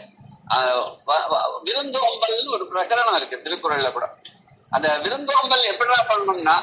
விருந்தோம்பல் ஒரு பிரகரணம் இருக்கு திருக்குறள்ல கூட. அந்த விருந்தோம்பல் எப்படின்னா பண்ணணும்னா,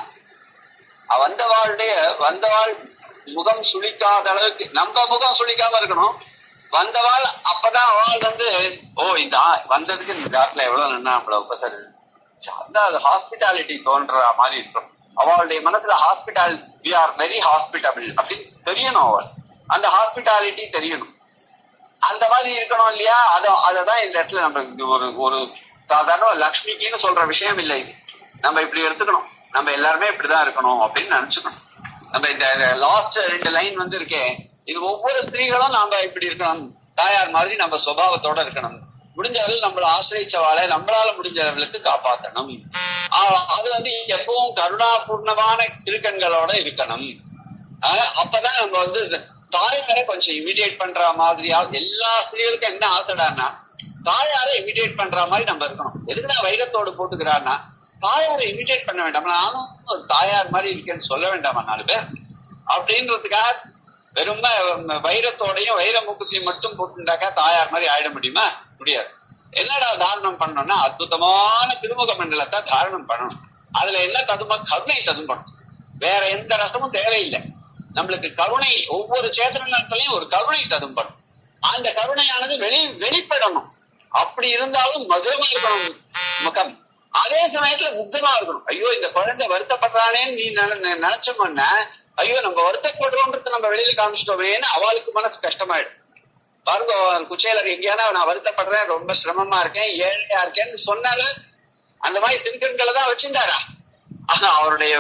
வந்தவாள் முகம் சுளிக்காத அளவுக்கு நம்ம முகம் சுளிக்காம இருக்கணும். வந்தவாள் அப்பதான் அவள் இந்த வந்ததுக்கு இந்த ஆட்ல எவ்வளவு நின்னா நம்மள உபசரி அந்த ஹாஸ்பிட்டாலிட்டி தோன்ற மாதிரி இருக்கும். அவளுடைய மனசுல hospital we are very hospitable அப்படின்னு தெரியணும். அவள் அந்த ஹாஸ்பிட்டாலிட்டி தெரியணும். அந்த மாதிரி இருக்கணும் இல்லையா? அததான் இந்த இடத்துல நம்ம ஒரு சாதாரண லக்ஷ்மிக்குன்னு சொல்ற விஷயம் இல்லை. இது நம்ம இப்படி எடுத்துக்கணும். நம்ம எல்லாருமே இப்படிதான் இருக்கணும் அப்படின்னு நினைச்சுக்கணும். நம்ம இந்த லாஸ்ட் 2 லைன் இருக்கேன், இது ஒவ்வொரு ஸ்திரீகளும் நாம இப்படி இருக்கணும். தாயார் மாதிரி நம்ம சுபாவத்தோட இருக்கணும். முடிஞ்சவர்கள் நம்மள ஆசிரியச்சவாளை நம்மளால முடிஞ்ச அளவுக்கு காப்பாற்றணும். அது எப்பவும் கருணாபூர்ணமான திருக்கண்களோட இருக்கணும். அப்பதான் நம்ம தாயாரை கொஞ்சம் இமிடியேட் பண்ற மாதிரியா. எல்லா ஸ்திரீகளுக்கும் என்ன ஆசைடான்னா, தாயாரை இமிடியேட் பண்ற மாதிரி நம்ம இருக்கணும். எதுக்குன்னா வைரத்தோடு போட்டுக்கிறான்னா, தாயாரை இமிடியேட் பண்ண வேண்டாம். நானும் ஒரு தாயார் மாதிரி இருக்கேன்னு சொல்ல வேண்டாமா 4 பேர் அப்படின்றதுக்காக வெறும் வைரத்தோடையும் வைர மூக்குத்தையும் மட்டும் போட்டுட்டாக்கா தாயார் மாதிரி ஆயிட முடியுமா? முடியாது. என்னடா தாரணம் பண்ணணும்னா, அற்புதமான திருமுக மண்டலத்தை தாரணம் பண்ணணும். அதுல என்ன கருணை ததும்பணும். வேற எந்த ரசமும் தேவையில்லை. நம்மளுக்கு கருணை ஒவ்வொரு சேத்திரத்திலையும் ஒரு கருணை ததும்பணும். அந்த கருணையானது வெளிப்படணும். அப்படி இருந்தாலும் மதுரமா இருக்கணும் முகம். அதே சமயத்துல முக்தமா இருக்கணும். ஐயோ இந்த குழந்தை வருத்தப்படுறானேன்னு நீ நினைச்சோம்னா, ஐயோ நம்ம வருத்தப்படுறோம்ன்றது நம்ம வெளியில காமிச்சிட்டோமேன்னு அவளுக்கு மனசு கஷ்டமாயிடும். பாருங்க, குச்சேலர் எங்கேயானா நான் வருத்தப்படுறேன், ரொம்ப சிரமமா இருக்கேன், ஏழையா இருக்கேன்னு சொன்னால அந்த மாதிரி திருக்கண்களை தான் வச்சிருந்தாரா? ஆனா அவருடைய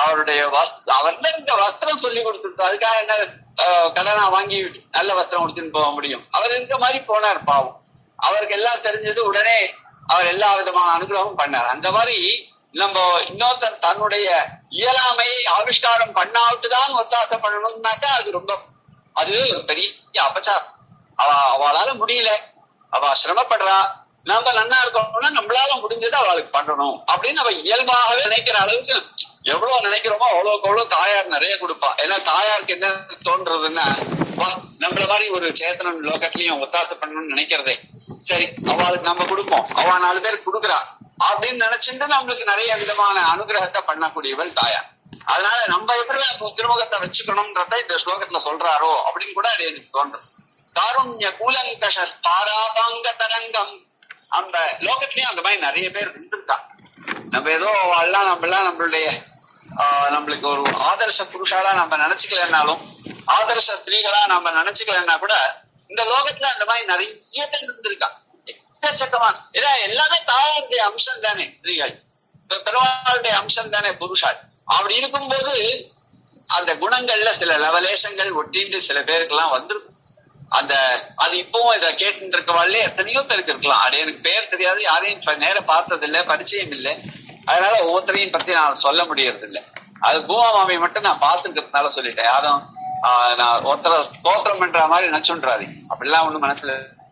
வஸ்திரம் சொல்லி கொடுத்துருந்தோம். அதுக்காக என்ன கடனா வாங்கி நல்ல வஸ்திரம் கொடுத்துன்னு போக முடியும்? அவர் இருக்க மாதிரி போனார். பாவம், அவருக்கு எல்லாம் தெரிஞ்சது. உடனே அவர் எல்லா விதமான அனுகிரகமும் பண்ணார். அந்த மாதிரி நம்ம இன்னொருத்தர் தன்னுடைய இயலாமையை ஆவிஷ்காரம் பண்ணாவிட்டுதான் ஒத்தாசை பண்ணணும்னாக்கா அது பெரிய அபச்சாரம். அவளால முடியல, அவ சிரமப்படுறா, நாம நன்னா இருக்கணும்னா நம்மளால முடிஞ்சதை அவளுக்கு பண்ணணும் அப்படின்னு நம்ம இயல்பாகவே நினைக்கிற அளவுக்கு எவ்வளவு நினைக்கிறோமோ அவ்வளவுக்கு தாயார் நிறைய கொடுப்பா. ஏன்னா தாயாருக்கு என்ன தோன்றதுன்னா, நம்மள மாதிரி ஒரு சேத்தனம் லோகத்திலையும் ஒத்தாசை பண்ணணும்னு நினைக்கிறதே சரி அவளுக்கு நம்ம கொடுப்போம், அவ 4 பேர் கொடுக்குறா அப்படின்னு நினைச்சுட்டு நம்மளுக்கு நிறைய விதமான அனுகிரகத்தை பண்ணக்கூடியவள் தாயார். அதனால நம்ம எப்படி திருமுகத்தை வச்சுக்கணும்ன்றத இந்த ஸ்லோகத்துல சொல்றாரோ அப்படின்னு கூட அது எனக்கு தோன்றும். காருண்ய கூலங்கஷ ஸ்பாராபாங்க தரங்கம். அந்த லோகத்திலயும் அந்த மாதிரி நிறைய பேர் இருந்திருக்கா. நம்ம ஏதோ எல்லாம் நம்மளுடைய நம்மளுக்கு ஒரு ஆதர்ச புருஷாலா நம்ம நினைச்சுக்கலன்னாலும், ஆதர்ச ஸ்திரீகளா நம்ம நினைச்சுக்கலன்னா கூட இந்த லோகத்துல அந்த மாதிரி நிறைய பேர் இருந்திருக்கா. எக்கச்சக்கமா. ஏன்னா எல்லாமே தாயாருடைய அம்சம் தானே ஸ்திரீகள், பெருமாளுடைய அம்சம் தானே புருஷால். அப்படி இருக்கும்போது அந்த குணங்கள்ல சில லவலேசங்கள் ஒட்டிண்டு சில பேருக்கு எல்லாம் வந்திருக்கும். அது இப்பவும் இதை கேட்டு இருக்கவாழ்லே எத்தனையோ பேருக்கு இருக்கலாம். அது எனக்கு பேர் தெரியாது, யாரையும் நேரம் பார்த்தது இல்லை, பரிச்சயம் இல்லை. அதனால ஒவ்வொருத்தரையும் பத்தி நான் சொல்ல முடியறது இல்லை. அது பூமா மாமியை மட்டும் நான் பார்த்துக்கிறதுனால சொல்லிட்டேன். யாரும் நான் ஒருத்தர ஸ்தோத்திரம் பண்ற மாதிரி நினைச்சுன்றாரு, அப்படிலாம் ஒண்ணு மனசுல.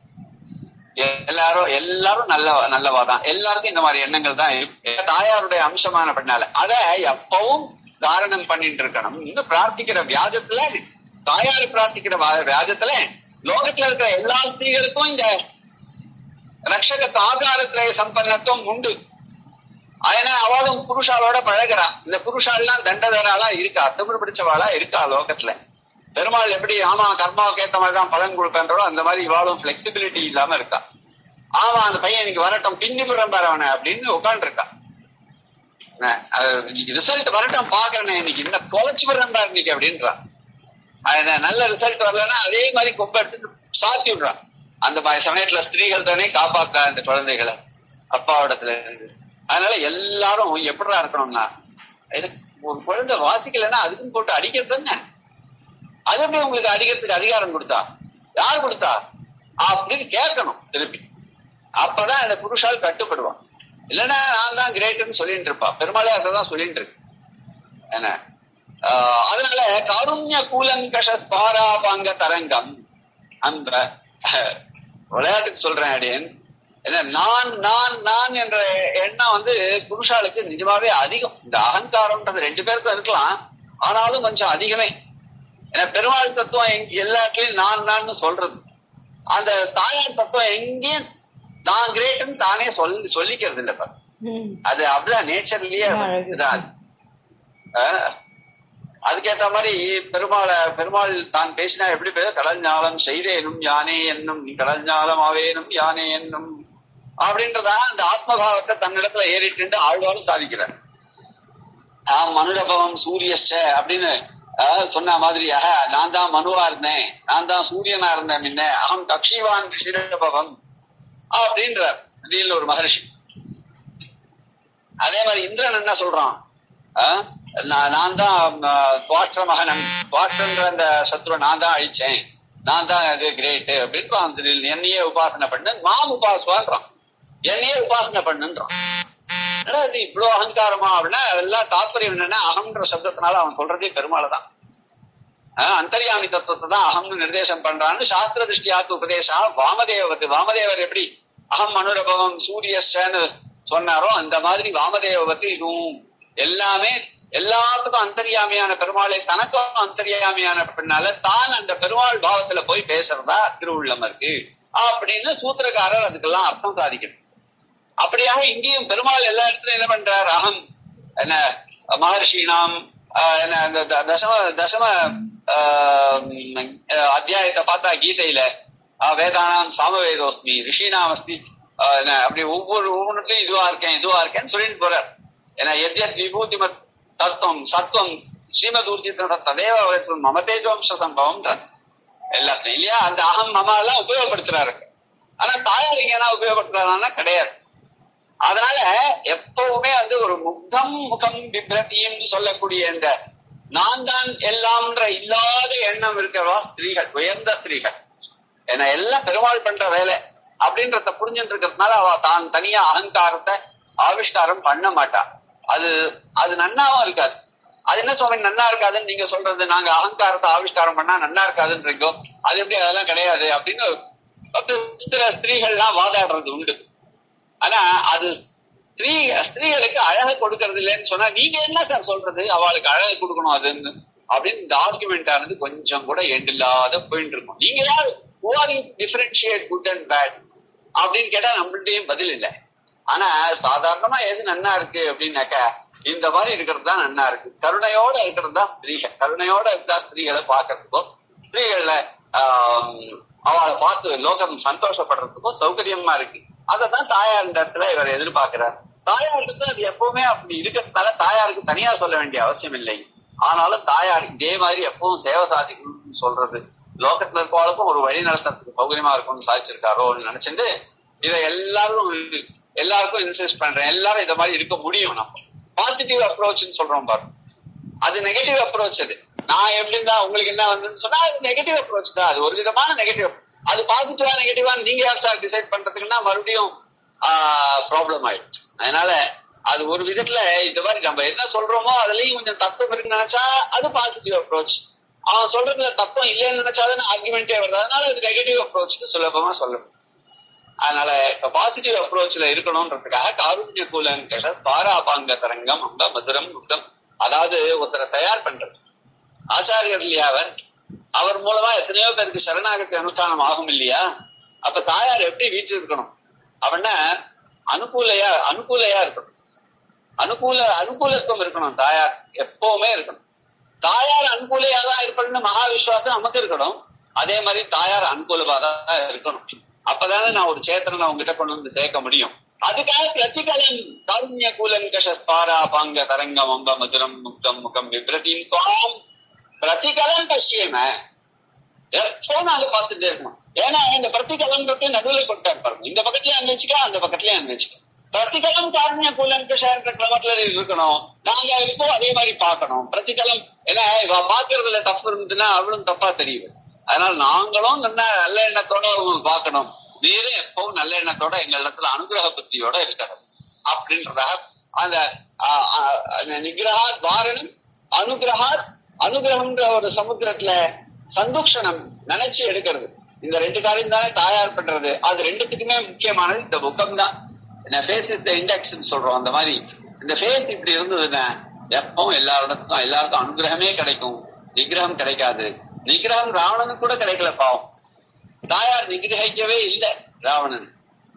எல்லாரும் நல்லவாதான், எல்லாருக்கும் இந்த மாதிரி எண்ணங்கள் தான் இருக்கு. தாயாருடைய அம்சமான பண்ணால அத எப்பவும் தாரணம் பண்ணிட்டு இருக்கணும். இன்னும் பிரார்த்திக்கிற வியாஜத்துல, தாயாரு பிரார்த்திக்கிற வியாஜத்துல லோகத்துல இருக்கிற எல்லா ஸ்திரீகளுக்கும் இந்த ரக்ஷக தாகாரத்திலே சம்பன்னத்துவம் உண்டு. ஏன்னா அவளும் புருஷாலோட பழகிறா. இந்த புருஷாலாம் தண்டதராளா இருக்கா, அத்தமிழ் பிடிச்சவாளா இருக்கா லோகத்துல. பெருமாள் எப்படி ஆமா கர்மாவுக்கு ஏத்த மாதிரிதான் பலன் கொடுக்கன்றோ அந்த மாதிரி இவாளும் பிளெக்சிபிலிட்டி இல்லாம இருக்கா. ஆமா அந்த பையன் இன்னைக்கு வரட்டும், பின்னிபுறம் வரவன அப்படின்னு உட்காந்து இருக்கா. ரிசல்ட் வரட்டும் பாக்குறேன், இன்னைக்கு என்ன தொலைச்சு விடுறா இன்னைக்கு அப்படின்றான். நல்ல ரிசல்ட் வரலன்னா அதே மாதிரி கொப்பை எடுத்து சாத்தி விடுறான். அந்த சமயத்துல ஸ்திரீகள் தானே காப்பாத்தா இந்த குழந்தைகளை அப்பாவிடத்துல இருந்து. அதனால எல்லாரும் எப்படிதான் இருக்கணும்னா, ஒரு குழந்தை வாசிக்கலைன்னா அதுக்கும் போட்டு அடிக்கிறது தானே. அது எப்படி உங்களுக்கு அடிக்கிறதுக்கு அதிகாரம் கொடுத்தா, யார் கொடுத்தா அப்படின்னு கேட்கணும் திருப்பி. அப்பதான் இந்த புருஷால் கட்டுப்படுவான். இல்லைன்னா நான் தான் கிரேட்னு சொல்லிட்டு இருப்பா. பெருமாளே அதான் சொல்லிட்டு இருக்கு. என்ன அதனால காருண்ய கூலங்கஷ ஸ்பாராபாங்க தரங்கம். அந்த விளையாட்டுக்கு சொல்றேன் அடியன். ஏன்னா நான் நான் நான் என்ற எண்ணம் புருஷாளுக்கு நிஜமாவே அதிகம். இந்த அகங்காரம்ன்றது 2 பேருக்கும் இருக்கலாம், ஆனாலும் கொஞ்சம் அதிகமே. ஏன்னா பெருமாள் தத்துவம் எல்லாத்துலயும் நான் நான் சொல்றது. அந்த தாயார் தத்துவம் எங்கேயும் நான் கிரேட்னு தானே சொல்லிக்கிறது இல்லப்பா. அது அப்படிதான் நேச்சர்லயே இதான். அதுக்கேற்ற மாதிரி பெருமாள் தான் பேசினா எப்படி கடல் ஞாலம் செய்தேனும் யானே என்னும், நீ கடல் ஞாலம் ஆவேனும் யானே என்னும் அப்படின்றதா அந்த ஆத்மபாவத்தை தன்னிடத்துல ஏறிட்டு ஆழ்வாலும் சாதிக்கிறார். மனுரபவம் சூரியஸ்ச அப்படின்னு சொன்ன மாதிரியாக நான் தான் மனுவா இருந்தேன், நான் தான் சூரியனா இருந்தேன் முன்ன, அகம் கக்ஷிவான் ரிஷிரபவம் அப்படின்றார் திடீர்னு ஒரு மகர்ஷி. அதே மாதிரி இந்திரன் என்ன சொல்றான், நான் தான் துவாற்ற மகனம், துவாற்றன்ற அந்த சத்ருவை நான் தான் அழிச்சேன், நான் தான் அது கிரேட்டு அப்படின்னு என்னையே உபாசனை பண்ணு, மாம் உபாசுவான்றான், என்னையே உபாசனை பண்ணுன்றான். அது இவ்வளவு அகங்காரமா அப்படின்னா அதெல்லாம் தாத்பரியம் என்னன்னா, அகம்ன்ற சப்தத்தினால அவன் சொல்றதே பெருமாளை தான், அந்தர்யாமி தத்துவத்தை தான் அகம்னு நிர்தேசம் பண்றான்னு சாஸ்திர திருஷ்டியாத்து உபதேசா வாமதேவத்து. வாமதேவர் எப்படி அகம் அனுரபவம் சூரியன்னு சொன்னாரோ அந்த மாதிரி வாமதேவத்து இதுவும் எல்லாமே எல்லாத்துக்கும் அந்தர்யாமியான பெருமாளை தனக்கும் அந்தர்யாமியான பின்னால தான் அந்த பெருமாள் பாவத்துல போய் பேசுறதா திருவுள்ளம் இருக்கு அப்படின்னு சூத்திரக்காரர் அதுக்கெல்லாம் அர்த்தம் சாதிக்கணும். அப்படியாக இங்கேயும் பெருமாள் எல்லா இடத்துலயும் என்ன பண்றார், அகம் என்ன மகர்ஷினாம் என்ன தசம அத்தியாயத்தை பார்த்தா கீதையில வேதானாம் சாமவேதோஸ்மி ரிஷினாம் அஸ்தி அப்படி ஒவ்வொன்றுலயும் இதுவா இருக்கேன்னு சொல்லிட்டு போறார். ஏன்னா எத்யத் விபூதிமத் தத்துவம் சத்துவம் ஸ்ரீமத் ஊர்ஜித ததேவ மமதேஜோம்ச சம்பவம் எல்லாத்தையும் இல்லையா, அந்த அகம் மம எல்லாம் உபயோகப்படுத்துறாரு. ஆனா தாயார் இங்கன்னா உபயோகப்படுத்துறாருன்னா கிடையாது. அதனால எப்பவுமே ஒரு முகம் பிப்ரதியும் சொல்லக்கூடிய இந்த நான் தான் எல்லாம்ன்ற இல்லாத எண்ணம் இருக்கிறவா ஸ்திரீகள், உயர்ந்த ஸ்திரீகள். ஏன்னா எல்லாம் பெருமாள் பண்ற வேலை அப்படின்றத புரிஞ்சுட்டு இருக்கிறதுனால அவ தான் தனியா அகங்காரத்தை ஆவிஷ்காரம் பண்ண மாட்டா. அது நன்னாவும் இருக்காது. அது என்ன சுவாமி நன்னா இருக்காதுன்னு நீங்க சொல்றது, நாங்க அகங்காரத்தை ஆவிஷ்காரம் பண்ணா நன்னா இருக்காதுன்றீங்கோ, அது எப்படி அதெல்லாம் கிடையாது அப்படின்னு ஸ்திரீகள்லாம் வாதாடுறது உண்டு. ஆனா அது ஸ்திரீகளுக்கு அழகு கொடுக்கறது இல்லைன்னு சொன்னா நீங்க என்ன சார் சொல்றது, அவளுக்கு அழகு கொடுக்கணும் அதுன்னு அப்படின்னு இந்த ஆர்குமெண்ட் ஆனது கொஞ்சம் கூட எண்ட் இல்லாத போயிட்டு இருக்கும். நீங்க யாரு டிஃபரன்ஷியேட் குட் அண்ட் பேட் அப்படின்னு கேட்டா நம்மள்டையும் பதில் இல்லை. ஆனா சாதாரணமா எது நன்னா இருக்கு அப்படின்னாக்கா இந்த மாதிரி இருக்கிறது தான் நன்னா இருக்கு. கருணையோட இருக்கிறது தான் ஸ்திரீகள். கருணையோட இருந்தா ஸ்திரீகளை பார்க்கறதுக்கும் ஸ்திரீகள்ல அவளை பார்த்து லோகம் சந்தோஷப்படுறதுக்கும் சௌகரியமா இருக்கு. அததான் தாயார் இந்த இடத்துல இவர் எதிர்பார்க்கிறார். தாயாருக்கு அது எப்பவுமே அப்படி இருக்கிறதுனால தாயாருக்கு தனியா சொல்ல வேண்டிய அவசியம் இல்லை. ஆனாலும் தாயார் இதே மாதிரி எப்பவும் சேவை சாதிக்கணும்னு சொல்றது லோகத்துல இருக்கவங்களுக்கும் ஒரு வழி நடத்துறதுக்கு சௌகரியமா இருக்கும்னு சாதிச்சிருக்காரோன்னு நினைச்சிட்டு இதை எல்லாருக்கும் இன்சிஸ்ட் பண்றேன். எல்லாரும் இதை மாதிரி இருக்க முடியும். நம்ம பாசிட்டிவ் அப்ரோச்னு சொல்றோம் பாரு, அது நெகட்டிவ் அப்ரோச். அது நான் எப்படின்னா உங்களுக்கு என்ன வந்துன்னு சொன்னா அது நெகட்டிவ் அப்ரோச் தான். அது ஒரு விதமான நெகட்டிவ். அது பாசிட்டிவா நெகட்டிவா நீங்க யார் சார் டிசைட் பண்றதுக்குன்னா மறுபடியும் ப்ராப்ளம் ஆயிடுச்சு. அதனால அது ஒரு விதத்துல இந்த மாதிரி நம்ம என்ன சொல்றோமோ அதுலயும் கொஞ்சம் தத்துவம் இருக்குன்னு நினைச்சா அது பாசிட்டிவ் அப்ரோச். அவன் சொல்றதுல தப்பம் இல்லைன்னு நினைச்சாதானே ஆர்குமெண்டே வருது. அதனால அது நெகட்டிவ் அப்ரோச் சுலபமா சொல்லணும். அதனால இப்ப பாசிட்டிவ் அப்ரோச்ல இருக்கணும்ன்றதுக்காக காருண்ய கூலங்கிற ஸ்பாராபாங்க தரங்கம் அம்ப மதுரம் முக்தம். அதாவது ஒருத்தரை தயார் பண்றது ஆச்சாரியர் இல்லையா அவர் மூலமா எத்தனையோ பேருக்கு சரணாகத்தி அனுஷ்டானம் ஆகும் இல்லையா. அப்ப தாயார் எப்படி வீட்டில் இருக்கணும்? அவன அனுகூலையா இருக்கணும். அனுகூலத்துவம் இருக்கணும். தாயார் எப்பவுமே இருக்கணும். தாயார் அனுகூலையா தான் இருப்பதுன்னு மகா விசுவாசம் நமக்கு இருக்கணும். அதே மாதிரி தாயார் அனுகூலமா தான் இருக்கணும். அப்பதானே நான் ஒரு சேத்திரனை உங்ககிட்ட கொண்டு வந்து சேர்க்க முடியும். அதுக்காக பிரதிகலம் காருண்ய கூலன் கஷஸ்பாரா பாங்க தரங்கம் அம்ப மதுரம் முக்தம் முகம் விப்ரதின் துவாம் பிரதிகலம் பசியம எப்போ நாங்க பார்த்துட்டே இருக்கணும். ஏன்னா இந்த பிரதிகலம் நடுவுல கொண்டாரு பாருங்க. இந்த பக்கத்துலயே அனுவச்சுக்கா, அந்த பக்கத்துலயே அனுவச்சுக்கா. பிரதிகலம் காருண்ய கூலன் கஷன்ற கிரமத்துல இருக்கணும். நாங்க இப்போ அதே மாதிரி பார்க்கணும். பிரதிகலம் ஏன்னா இவ பாக்குறதுல தப்பு இருந்ததுன்னா அவளும் தப்பா தெரியுது. அதனால நாங்களும் நல்ல எண்ணத்தோட பார்க்கணும். நீரே எப்பவும் நல்ல எண்ணத்தோட எங்க இடத்துல அனுகிரக புத்தியோட இருக்கணும் அப்படின்றதாக அந்த நிகிரகா வாரணம் அனுகிரகம்ன்ற ஒரு சமுத்திரத்துல சந்துக்ஷணம் நினைச்சு எடுக்கிறது. இந்த ரெண்டு காரியம் தானே தாயார் பண்றது. அது ரெண்டுத்துக்குமே முக்கியமானது இந்த முகம் தான். ஃபேஸ் இஸ் த இண்டெக்ஸ் சொல்றோம். அந்த மாதிரி இந்த ஃபேஸ் இப்படி இருந்ததுன்னா எப்பவும் எல்லாருக்கும் அனுகிரகமே கிடைக்கும். நிகிரகம் கிடைக்காது. நிகிரகம் ராவணனுக்கு கூட கிடைக்கல. பாவம் தாயார் நிகிரகிக்கவே இல்லை ராவணன்.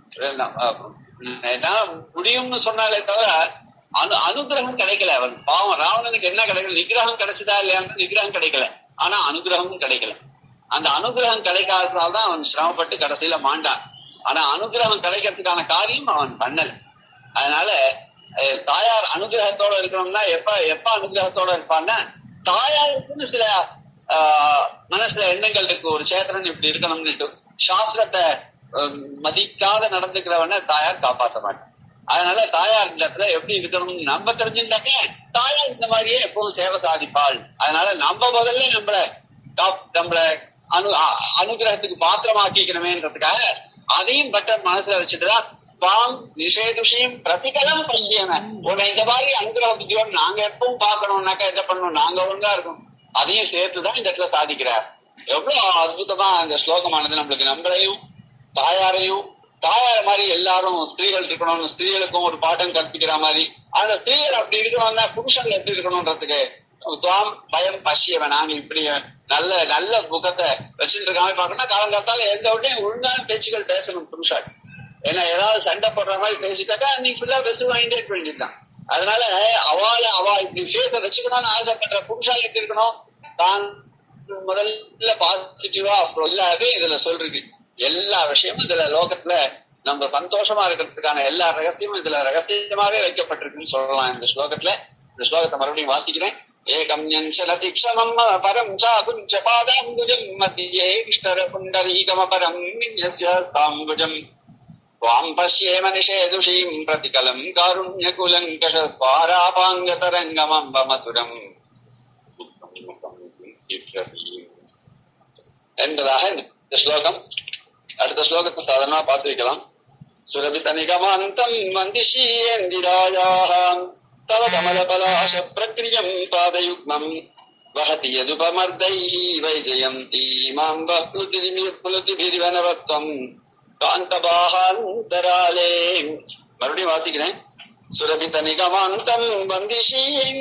முடியும்னு சொன்னாலே தவிர அனுகிரகம் கிடைக்கல. அவன் பாவம் ராவணனுக்கு என்ன கிடைக்கல? நிகிரகம் கிடைச்சதா இல்லையான்னு நிகிரகம் கிடைக்கல. ஆனா அனுகிரகமும் கிடைக்கல. அந்த அனுகிரகம் கிடைக்காததால்தான் அவன் சிரமப்பட்டு கடைசியில மாண்டான். ஆனா அனுகிரகம் கிடைக்கிறதுக்கான காரியம் அவன் பண்ணல. அதனால தாயார் அனுகிரகத்தோட இருக்கணும்னா எப்ப அனுகிரகத்தோட இருப்பான்னா தாயாருக்குன்னு சில மனசுல எண்ணங்கள் இருக்கு. ஒரு சேத்திரன் இப்படி இருக்கணும்னு சாஸ்திரத்தை மதிக்காத நடந்துக்கிறவன தாயார் காப்பாற்ற மாட்டேன். அதனால தாயார் இடத்துல எப்படி இருக்கணும்னு நம்ம தெரிஞ்சுட்டாக்க தாயார் இந்த மாதிரியே எப்பவும் சேவை சாதிப்பாள். அதனால நம்ம முதல்ல நம்மள அனுகிரகத்துக்கு பாத்திரமாக்கிக்கணுமேன்றதுக்காக அதையும் பட்டர் மனசுல வச்சுட்டுதான் பாம் நிஷேதுஷியும் பிரதிகலம் பசியன. உன்னை இந்த மாதிரி அனுகிரக புத்தியோடு நாங்க எப்பவும் பாக்கணும்னாக்கா என்ன பண்ணணும்? நாங்க ஒழுங்கா இருக்கணும். அதையும் சேர்த்துதான் இந்த இடத்துல சாதிக்கிறார். எவ்வளவு அற்புதமா அந்த ஸ்லோகமானது நம்மளுக்கு நம்மளையும் தாயாரையும் தாயார் மாதிரி எல்லாரும் ஸ்திரீகள் இருக்கணும்னு ஸ்திரீகளுக்கும் ஒரு பாடம் கற்பிக்கிற மாதிரி அந்த ஸ்திரீகள் அப்படி இருக்கணும்னா புருஷர்கள் எப்படி இருக்கணும்ன்றதுக்கு துவாம் பயம் பசியவன். நாங்க இப்படி நல்ல முகத்தை வச்சுட்டு இருக்காம பாக்கணும்னா காலங்காத்தால எந்த உடனே ஒழுங்கான பேச்சுகள் பேசணும் புருஷாள். ஏன்னா ஏதாவது சண்டை போடுற மாதிரி பேசிட்டாக்கா நீ ஃபுல்லா பெஸ் வாங்கிட்டே இருக்க வேண்டியதுதான். அதனால அவ இப்படி ஃபேஸ வச்சுக்கணும்னு ஆசைப்படுற புருஷால் எப்படி இருக்கணும்? தான் முதல்ல பாசிட்டிவா அப்புறம் எல்லாமே இதுல சொல்றது. எல்லா விஷயமும் இதுல லோகத்துல நம்ம சந்தோஷமா இருக்கிறதுக்கான எல்லா ரகசியமும் இதுல ரகசியமாவே வைக்கப்பட்டிருக்குன்னு சொல்லலாம் இந்த ஸ்லோகத்துல. இந்த ஸ்லோகத்தை மறுபடியும் வாசிக்கிறேன். ஏகம் யஞ்சலதி க்ஷமம் பரம் சாகுஞ்ச பாதாம்புஜம் மத்தியே கிருஷ்ணர புண்டரீகமபரம் வின்யஸ்ய ஸ்தாம்புஜம் त्वाम् पश्येम निषेदुषीम् प्रतिकलम् कारुण्यकुलङ्कषस्पारापाङ्गतरङ्गमम्ब मधुरम् என்பதாக இந்த ஸ்லோகம். அடுத்த ஸ்லோகத்தை சாதாரணமா பார்த்து வைக்கலாம். சுரபித நிகமாந்தம் வந்திஷீயேந்திராயாः தவ கமலபலாச பிரக்ரியம் பாதயுக்மம் வஹதி யதுபமர்தைः வைஜயந்தி மாம் புலுதிபிரிவனவத்வம் காந்தபாஹாந்தராலே. மறுபடியும் வாசிக்கிறேன். சுரபித நிகமாந்தம்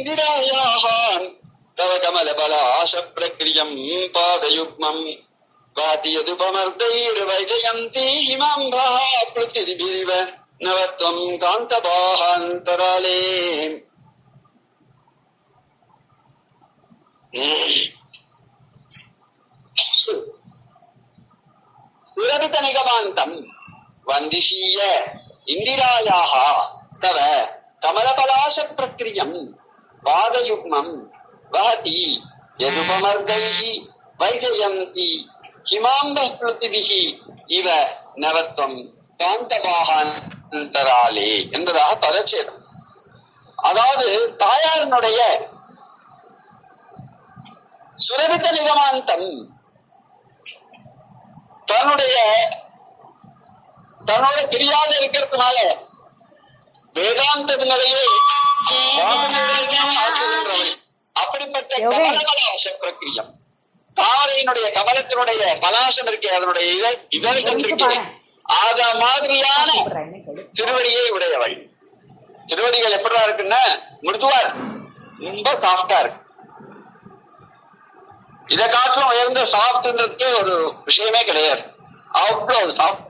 வந்திஷீந்திராயாः தவ கமலபலாச பிரக்ரியம் பாதயுக்மம் வாதியதுபமர்தைர்வைஜயந்தி ஹிமாம்பா ப்ருதிபிரிவ நவத்வம் காந்தபாஹாந்தராலே. சுரபித நிகமாந்தம் வந்திஷீய இந்திராயாக தவ கமலபலாச பிரக்ரியம் வாதயுக்மம் வஹதி யதுபமர்தைஹி வைஜயந்தி ஹிமாம்ப ப்ருதிபிஹி இவ நவத்வம் காந்தபாஹாந்தராலே என்பதாக பதச்சேதம். அதாவது தாயாரினுடைய சுரபித நிகமாந்தம் தன்னோட பிரியாத இருக்கிறதுனால வேதாந்தங்களையே அப்படிப்பட்ட கமலபலாச பிரக்ரியம், தாமரையினுடைய கமலத்தினுடைய பலாசம் இருக்கே, அதனுடைய இதழ்கள் இருக்கே, அத மாதிரியான திருவடியை உடையவள். திருவடிகள் எப்படிதான் இருக்குன்னா மிருதுவா இருக்கு, ரொம்ப சாஃப்டா இருக்கு. இதை காட்டிலும் உயர்ந்த சாஃப்ட்ன்றதுக்கே ஒரு விஷயமே கிடையாது, அவ்வளவு சாஃப்ட்.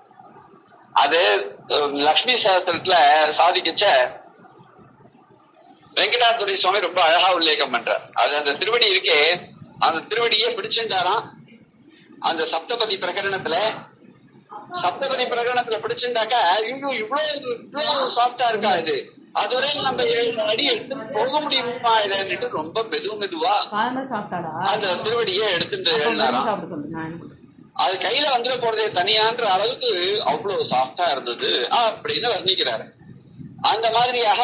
அது லக்ஷ்மி சாஸ்திரத்துல சாதிக்கச்ச வெங்கடாத்துறை சுவாமி ரொம்ப அழகா உல்லேகம் பண்றார். அது அந்த திருவடி இருக்கே, அந்த திருவடியே பிடிச்சுட்டாராம். அந்த சப்தபதி பிரகரணத்துல பிடிச்சுட்டாக்கா இவ்வளவு சாஃப்டா இருக்கா இது, அதுவரை நம்ம அடி எடுத்து போக முடியுமா இதுன்னுட்டு ரொம்ப மெதுவா அந்த திருவடியை எடுத்துட்டு எழுந்தாராம். அது கையில வந்துட போறதே தனியான்ற அளவுக்கு அவ்வளவு சாஃப்டா இருந்தது அப்படின்னு வர்ணிக்கிறாரு. அந்த மாதிரியாக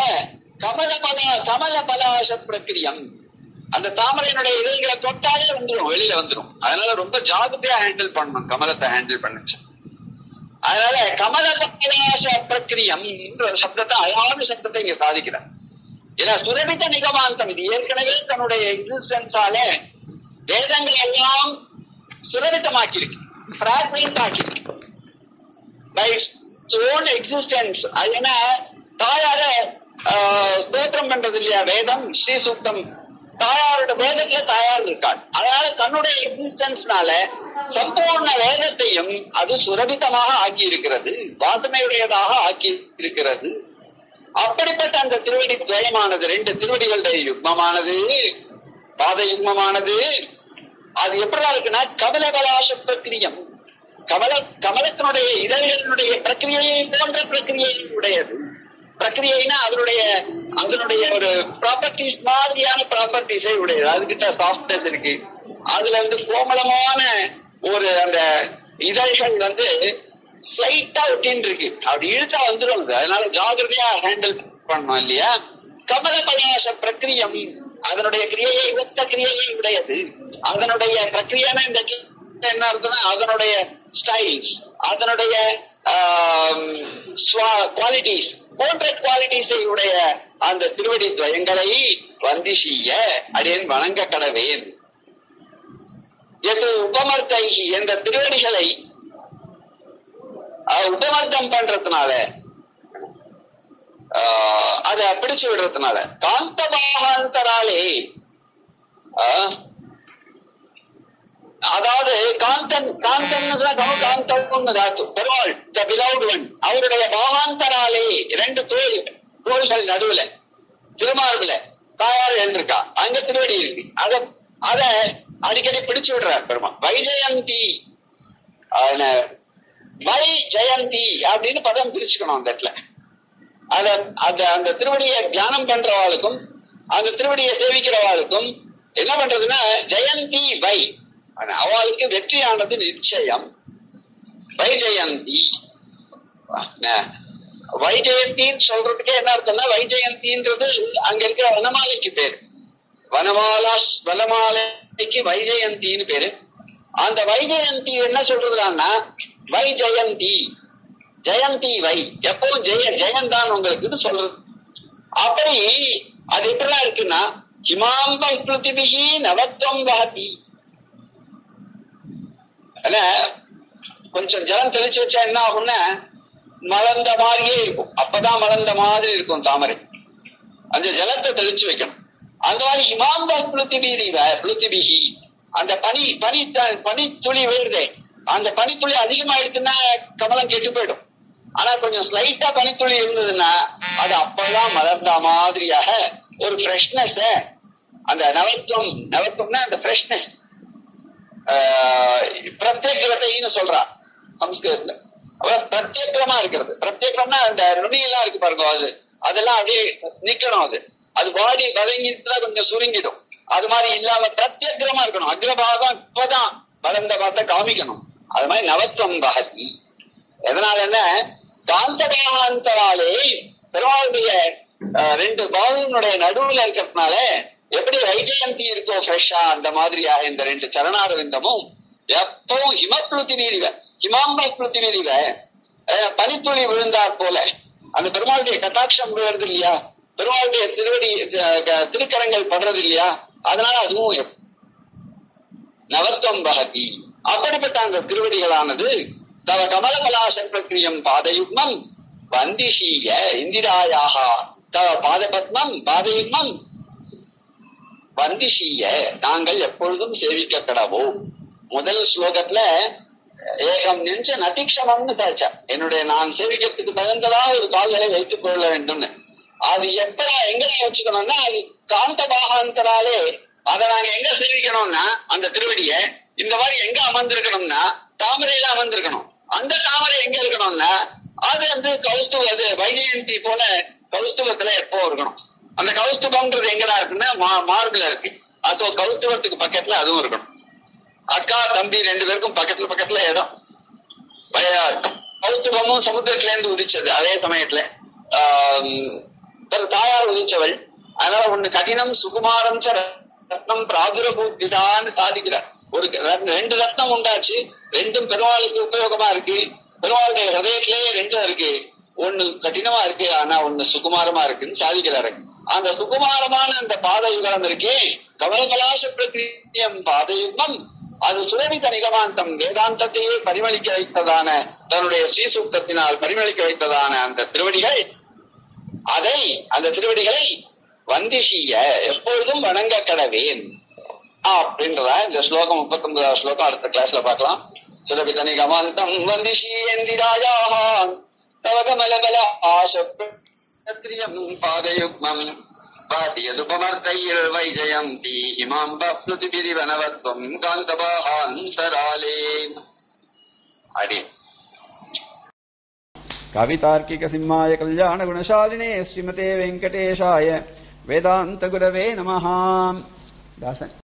கமல பலாச பிரக்கிரியம், அந்த தாமரையினுடைய இதழ்களை தொட்டாலே வந்துடும், வெளியில வந்துடும். அதனால ரொம்ப ஜாகிரதையா ஹேண்டில் பண்ணணும் கமலத்தை ஹேண்டில் பண்ணுச்சு. அதனால கமல பலாச பிரக்கிரியம் சப்தத்தை, அழகான சப்தத்தை இங்க சாதிக்கிறார். ஏன்னா சுரபித நிகமாந்தம் இது ஏற்கனவே தன்னுடைய எக்ஸிஸ்டன்ஸால வேதங்கள் எல்லாம் சுரபிதமாக்கி இருக்கு, பிராக்மெண்ட் ஆக்கியிருக்கு பை இட்ஸ் ஓன் எக்ஸிஸ்டன்ஸ். அது என்ன, தாயார ஸ்தோத்திரம் பண்றது இல்லையா வேதம், ஸ்ரீ சூக்தம், தாயாரோட வேதத்துல தாயார் இருக்காள். அதனால தன்னுடைய எக்ஸிஸ்டன்ஸ்னால சம்பூர்ண வேதத்தையும் அது சுரபிதமாக ஆக்கி இருக்கிறது, வாசனையுடையதாக ஆக்கி இருக்கிறது. அப்படிப்பட்ட அந்த திருவடி துவயமானது, ரெண்டு திருவடிகளுடைய யுக்மமானது, பாத யுக்மமானது, அது எப்படிதான் இருக்குன்னா கமலபலாச பிரக்கிரியம், கமலத்தினுடைய இதழ்களினுடைய பிரக்கிரியை போன்ற பிரக்கிரியை உடையது. பிரக்கிரியைனா அதனுடைய ஒரு ப்ராப்பர்டிஸ் மாதிரியான ப்ராப்பர்டிஸை உடையது. அதுகிட்ட சாஃப்ட்னஸ் இருக்கு, அதுல கோமலமான ஒரு அந்த இதழ்கள் ஸ்லைட்டா ஒட்டின்னு இருக்கு, அப்படி இழுத்தா வந்துடும். அதனால ஜாகிரதையா ஹேண்டில் பண்ணணும் இல்லையா. கமலபலாச பிரக்கிரியம் அதனுடைய கிரியையை ஒத்த கிரியையை உடையது. அதனுடைய பிரக்கிரியான இந்த என்ன அர்த்தம்னா அதனுடைய ஸ்டைல்ஸ், அதனுடைய குவாலிட்டிஸ் போன்ற குவாலிட்டிஸை உடைய அந்த திருவடி துவயங்களை வந்திஷீய அடியேன் வணங்க கடவேன். எது உபமர்த்தைகி என்ற திருவடிகளை உபமர்த்தம் பண்றதுனால, அத பிடிச்சு விடுறதுனால, காந்தபாகாந்தராலே, அதாவது பெருமாள் த பிலவ்ட் ஒன், அவருடைய பாகாந்தராலே இரண்டு தோள்கள் நடுவுல திருமார்புல தாயார் எழுந்திருக்கா, அங்க திருவடி இருக்கு, அத அடிக்கடி பிடிச்சு விடுறார் பெருமாள். வைஜெயந்தி, வை ஜெயந்தி அப்படின்னு பதம் பிரிச்சுக்கணும் அந்த இடத்துல. அந்த திருவடியை தியானம் பண்றவாளுக்கும் அந்த திருவடியை சேவிக்கிறவாளுக்கும் என்ன பண்றதுன்னா ஜெயந்தி வை, அவளுக்கு வெற்றியானது நிச்சயம். வைஜெயந்தி, வைஜெயந்தின்னு சொல்றதுக்கே என்ன அர்த்தம்னா, வைஜெயந்தின்றது அங்க இருக்கிற வனமாலைக்கு பேரு, வனமாலைக்கு வைஜெயந்தின்னு பேரு. அந்த வைஜெயந்தி என்ன சொல்றதுன்னா வைஜெயந்தி, ஜெயந்தி வை, எப்பவும் ஜெயந்தான் உங்களுக்கு சொல்றது. அப்படி அது எப்படிலாம் இருக்குன்னா ஹிமாம்ப பிருத்திபிஹி நவத்வம் வஹதி, கொஞ்சம் ஜலம் தெளிச்சு வச்சா என்ன ஆகும்னா மலர்ந்த மாதிரியே இருக்கும், அப்பதான் மலர்ந்த மாதிரி இருக்கும் தாமரை. அந்த ஜலத்தை தெளிச்சு வைக்கணும். அந்த மாதிரி ஹிமாம்ப பிருத்திபிஹி அந்த பனித்துளி விழுதே, அந்த பனித்துளி அதிகமாயிடுச்சுன்னா கமலம் கெட்டு போயிடும். ஆனா கொஞ்சம் ஸ்லைட்டா பனித்துளி இருந்ததுன்னா அது அப்பதான் மலர்ந்த மாதிரியாக ஒரு ஃப்ரெஷ்னஸ், அந்த நவத்துவம்னா அந்த ஃப்ரெஷ்னஸ், பிரத்யேகத்தைன்னு சொல்றா சம்ஸ்கிருதத்துல. பிரத்யேகமா இருக்கிறது. பிரத்யேகம்னா அந்த நுனியெல்லாம் இருக்கு பாருங்க, அதெல்லாம் அப்படியே நிக்கணும். அது பாடி வதங்கிட்டுனா கொஞ்சம் சுருங்கிடும். அது மாதிரி இல்லாம பிரத்யேகமா இருக்கணும். அக்ரபாகம் இப்பதான் வளர்ந்த பார்த்த காமிக்கணும். அது மாதிரி நவத்துவம் பகதி. எதனால என்ன, காந்தபாகாந்தராலே பெருமாளுடைய ரெண்டு பாகனுடைய நடுவுல இருக்கிறதுனால எப்படி வைஜெயந்தி இருக்கோ ஃப்ரெஷ்ஷா, அந்த மாதிரியாக இந்த ரெண்டு சரணாரவிந்தமும் எப்பவும் ஹிமாம்ப பிருத்திவிரிவ பனித்துளி விழுந்தாற் போல அந்த பெருமாளுடைய கட்டாட்சம் விழுறது இல்லையா, பெருமாளுடைய திருக்கரங்கள் படுறது இல்லையா, அதனால அதுவும் நவத்துவம் பகதி. அப்படிப்பட்ட அந்த திருவடிகளானது தவ கமலபலாச பிரக்ரியம் பாதயுக்மம் வந்திஷீய இந்திராயாக தவ பாதபத்மம் பாதயுக்மம் வந்திஷீய நாங்கள் எப்பொழுதும் சேவிக்க கடவோம். முதல் ஸ்லோகத்துல ஏகம் நெஞ்ச நதிக்ஷமம்னு சாச்சா, என்னுடைய நான் சேவிக்கிறதுக்கு தகுந்ததா ஒரு கால்களை வைத்துக் கொள்ள வேண்டும்னு. அது எப்படா எங்கடா வச்சுக்கணும்னா, அது காந்த பாகாந்தராலே அதை நாங்க எங்க சேவிக்கணும்னா அந்த திருவடிய இந்த மாதிரி எங்க அமர்ந்திருக்கணும்னா தாமரையில அமர்ந்திருக்கணும். அந்த தாமரை எங்க இருக்கணும்னா அது கௌஸ்துவ, அது வைஜெயந்தி போல கௌஸ்துவத்துல எப்போ இருக்கணும். அந்த கௌஸ்துபம்ன்றது எங்கடா இருக்குன்னா மார்பில இருக்கு. சோ கௌஸ்துவத்துக்கு பக்கத்துல அதுவும் இருக்கணும். அக்கா தம்பி ரெண்டு பேருக்கும் பக்கத்துல இடம். கௌஸ்துபமும் சமுத்திரத்துல இருந்து உதிச்சது அதே சமயத்துல தாயார் உதிச்சவள். அதனால ஒண்ணு கடினம் சுகுமாரம் ரத்னம் பிராதுரபூதிதான்னு சாதிக்கிறார். ரெண்டு ரத்னம் உண்டாச்சு, ரெண்டும் பெருமாளுக்கு உபயோகமா இருக்கு. பெருமாளுடைய ஹதயத்திலேயே ரெண்டும் இருக்கு. ஒண்ணு கடினமா இருக்கு, ஆனா ஒண்ணு சுகுமாரமா இருக்குன்னு சாதிக்கிறாரு. அந்த சுகுமாரமான அந்த பாதயுகம் இருக்கே, கமலபலாச பிரக்ரியம் பாதயுகம், அது சுரவித நிகமாந்தம் வேதாந்தத்தையே பரிமளிக்க வைத்ததான, தன்னுடைய ஸ்ரீசூக்தத்தினால் பரிமளிக்க வைத்ததான அந்த திருவடிகள், அந்த திருவடிகளை வந்திஷீய எப்பொழுதும் வணங்க கடவேன் அப்படின்றதா இந்த ஸ்லோகம். 39வது ஸ்லோகம் அடுத்த கிளாஸ்ல பார்க்கலாம். சுரவித நிகமாந்தம் வந்திஷீயந்திராயாக தவ கமலபல ஆசப்ரியம் பாதயுக்மம் பாதியதுபமர்த்தையில் வைஜயந்தி ஹிமாம்ப ஸ்ருதிபிரிவனவத்வம் காந்தபாஹாந்தராலே. அடி கவிதார்க்கிக சிம்மாய கல்யாண குணசாலினே ஸ்ரீமதே வெங்கடேஷாய வேதாந்த குரவே நமஹ. தாசன்.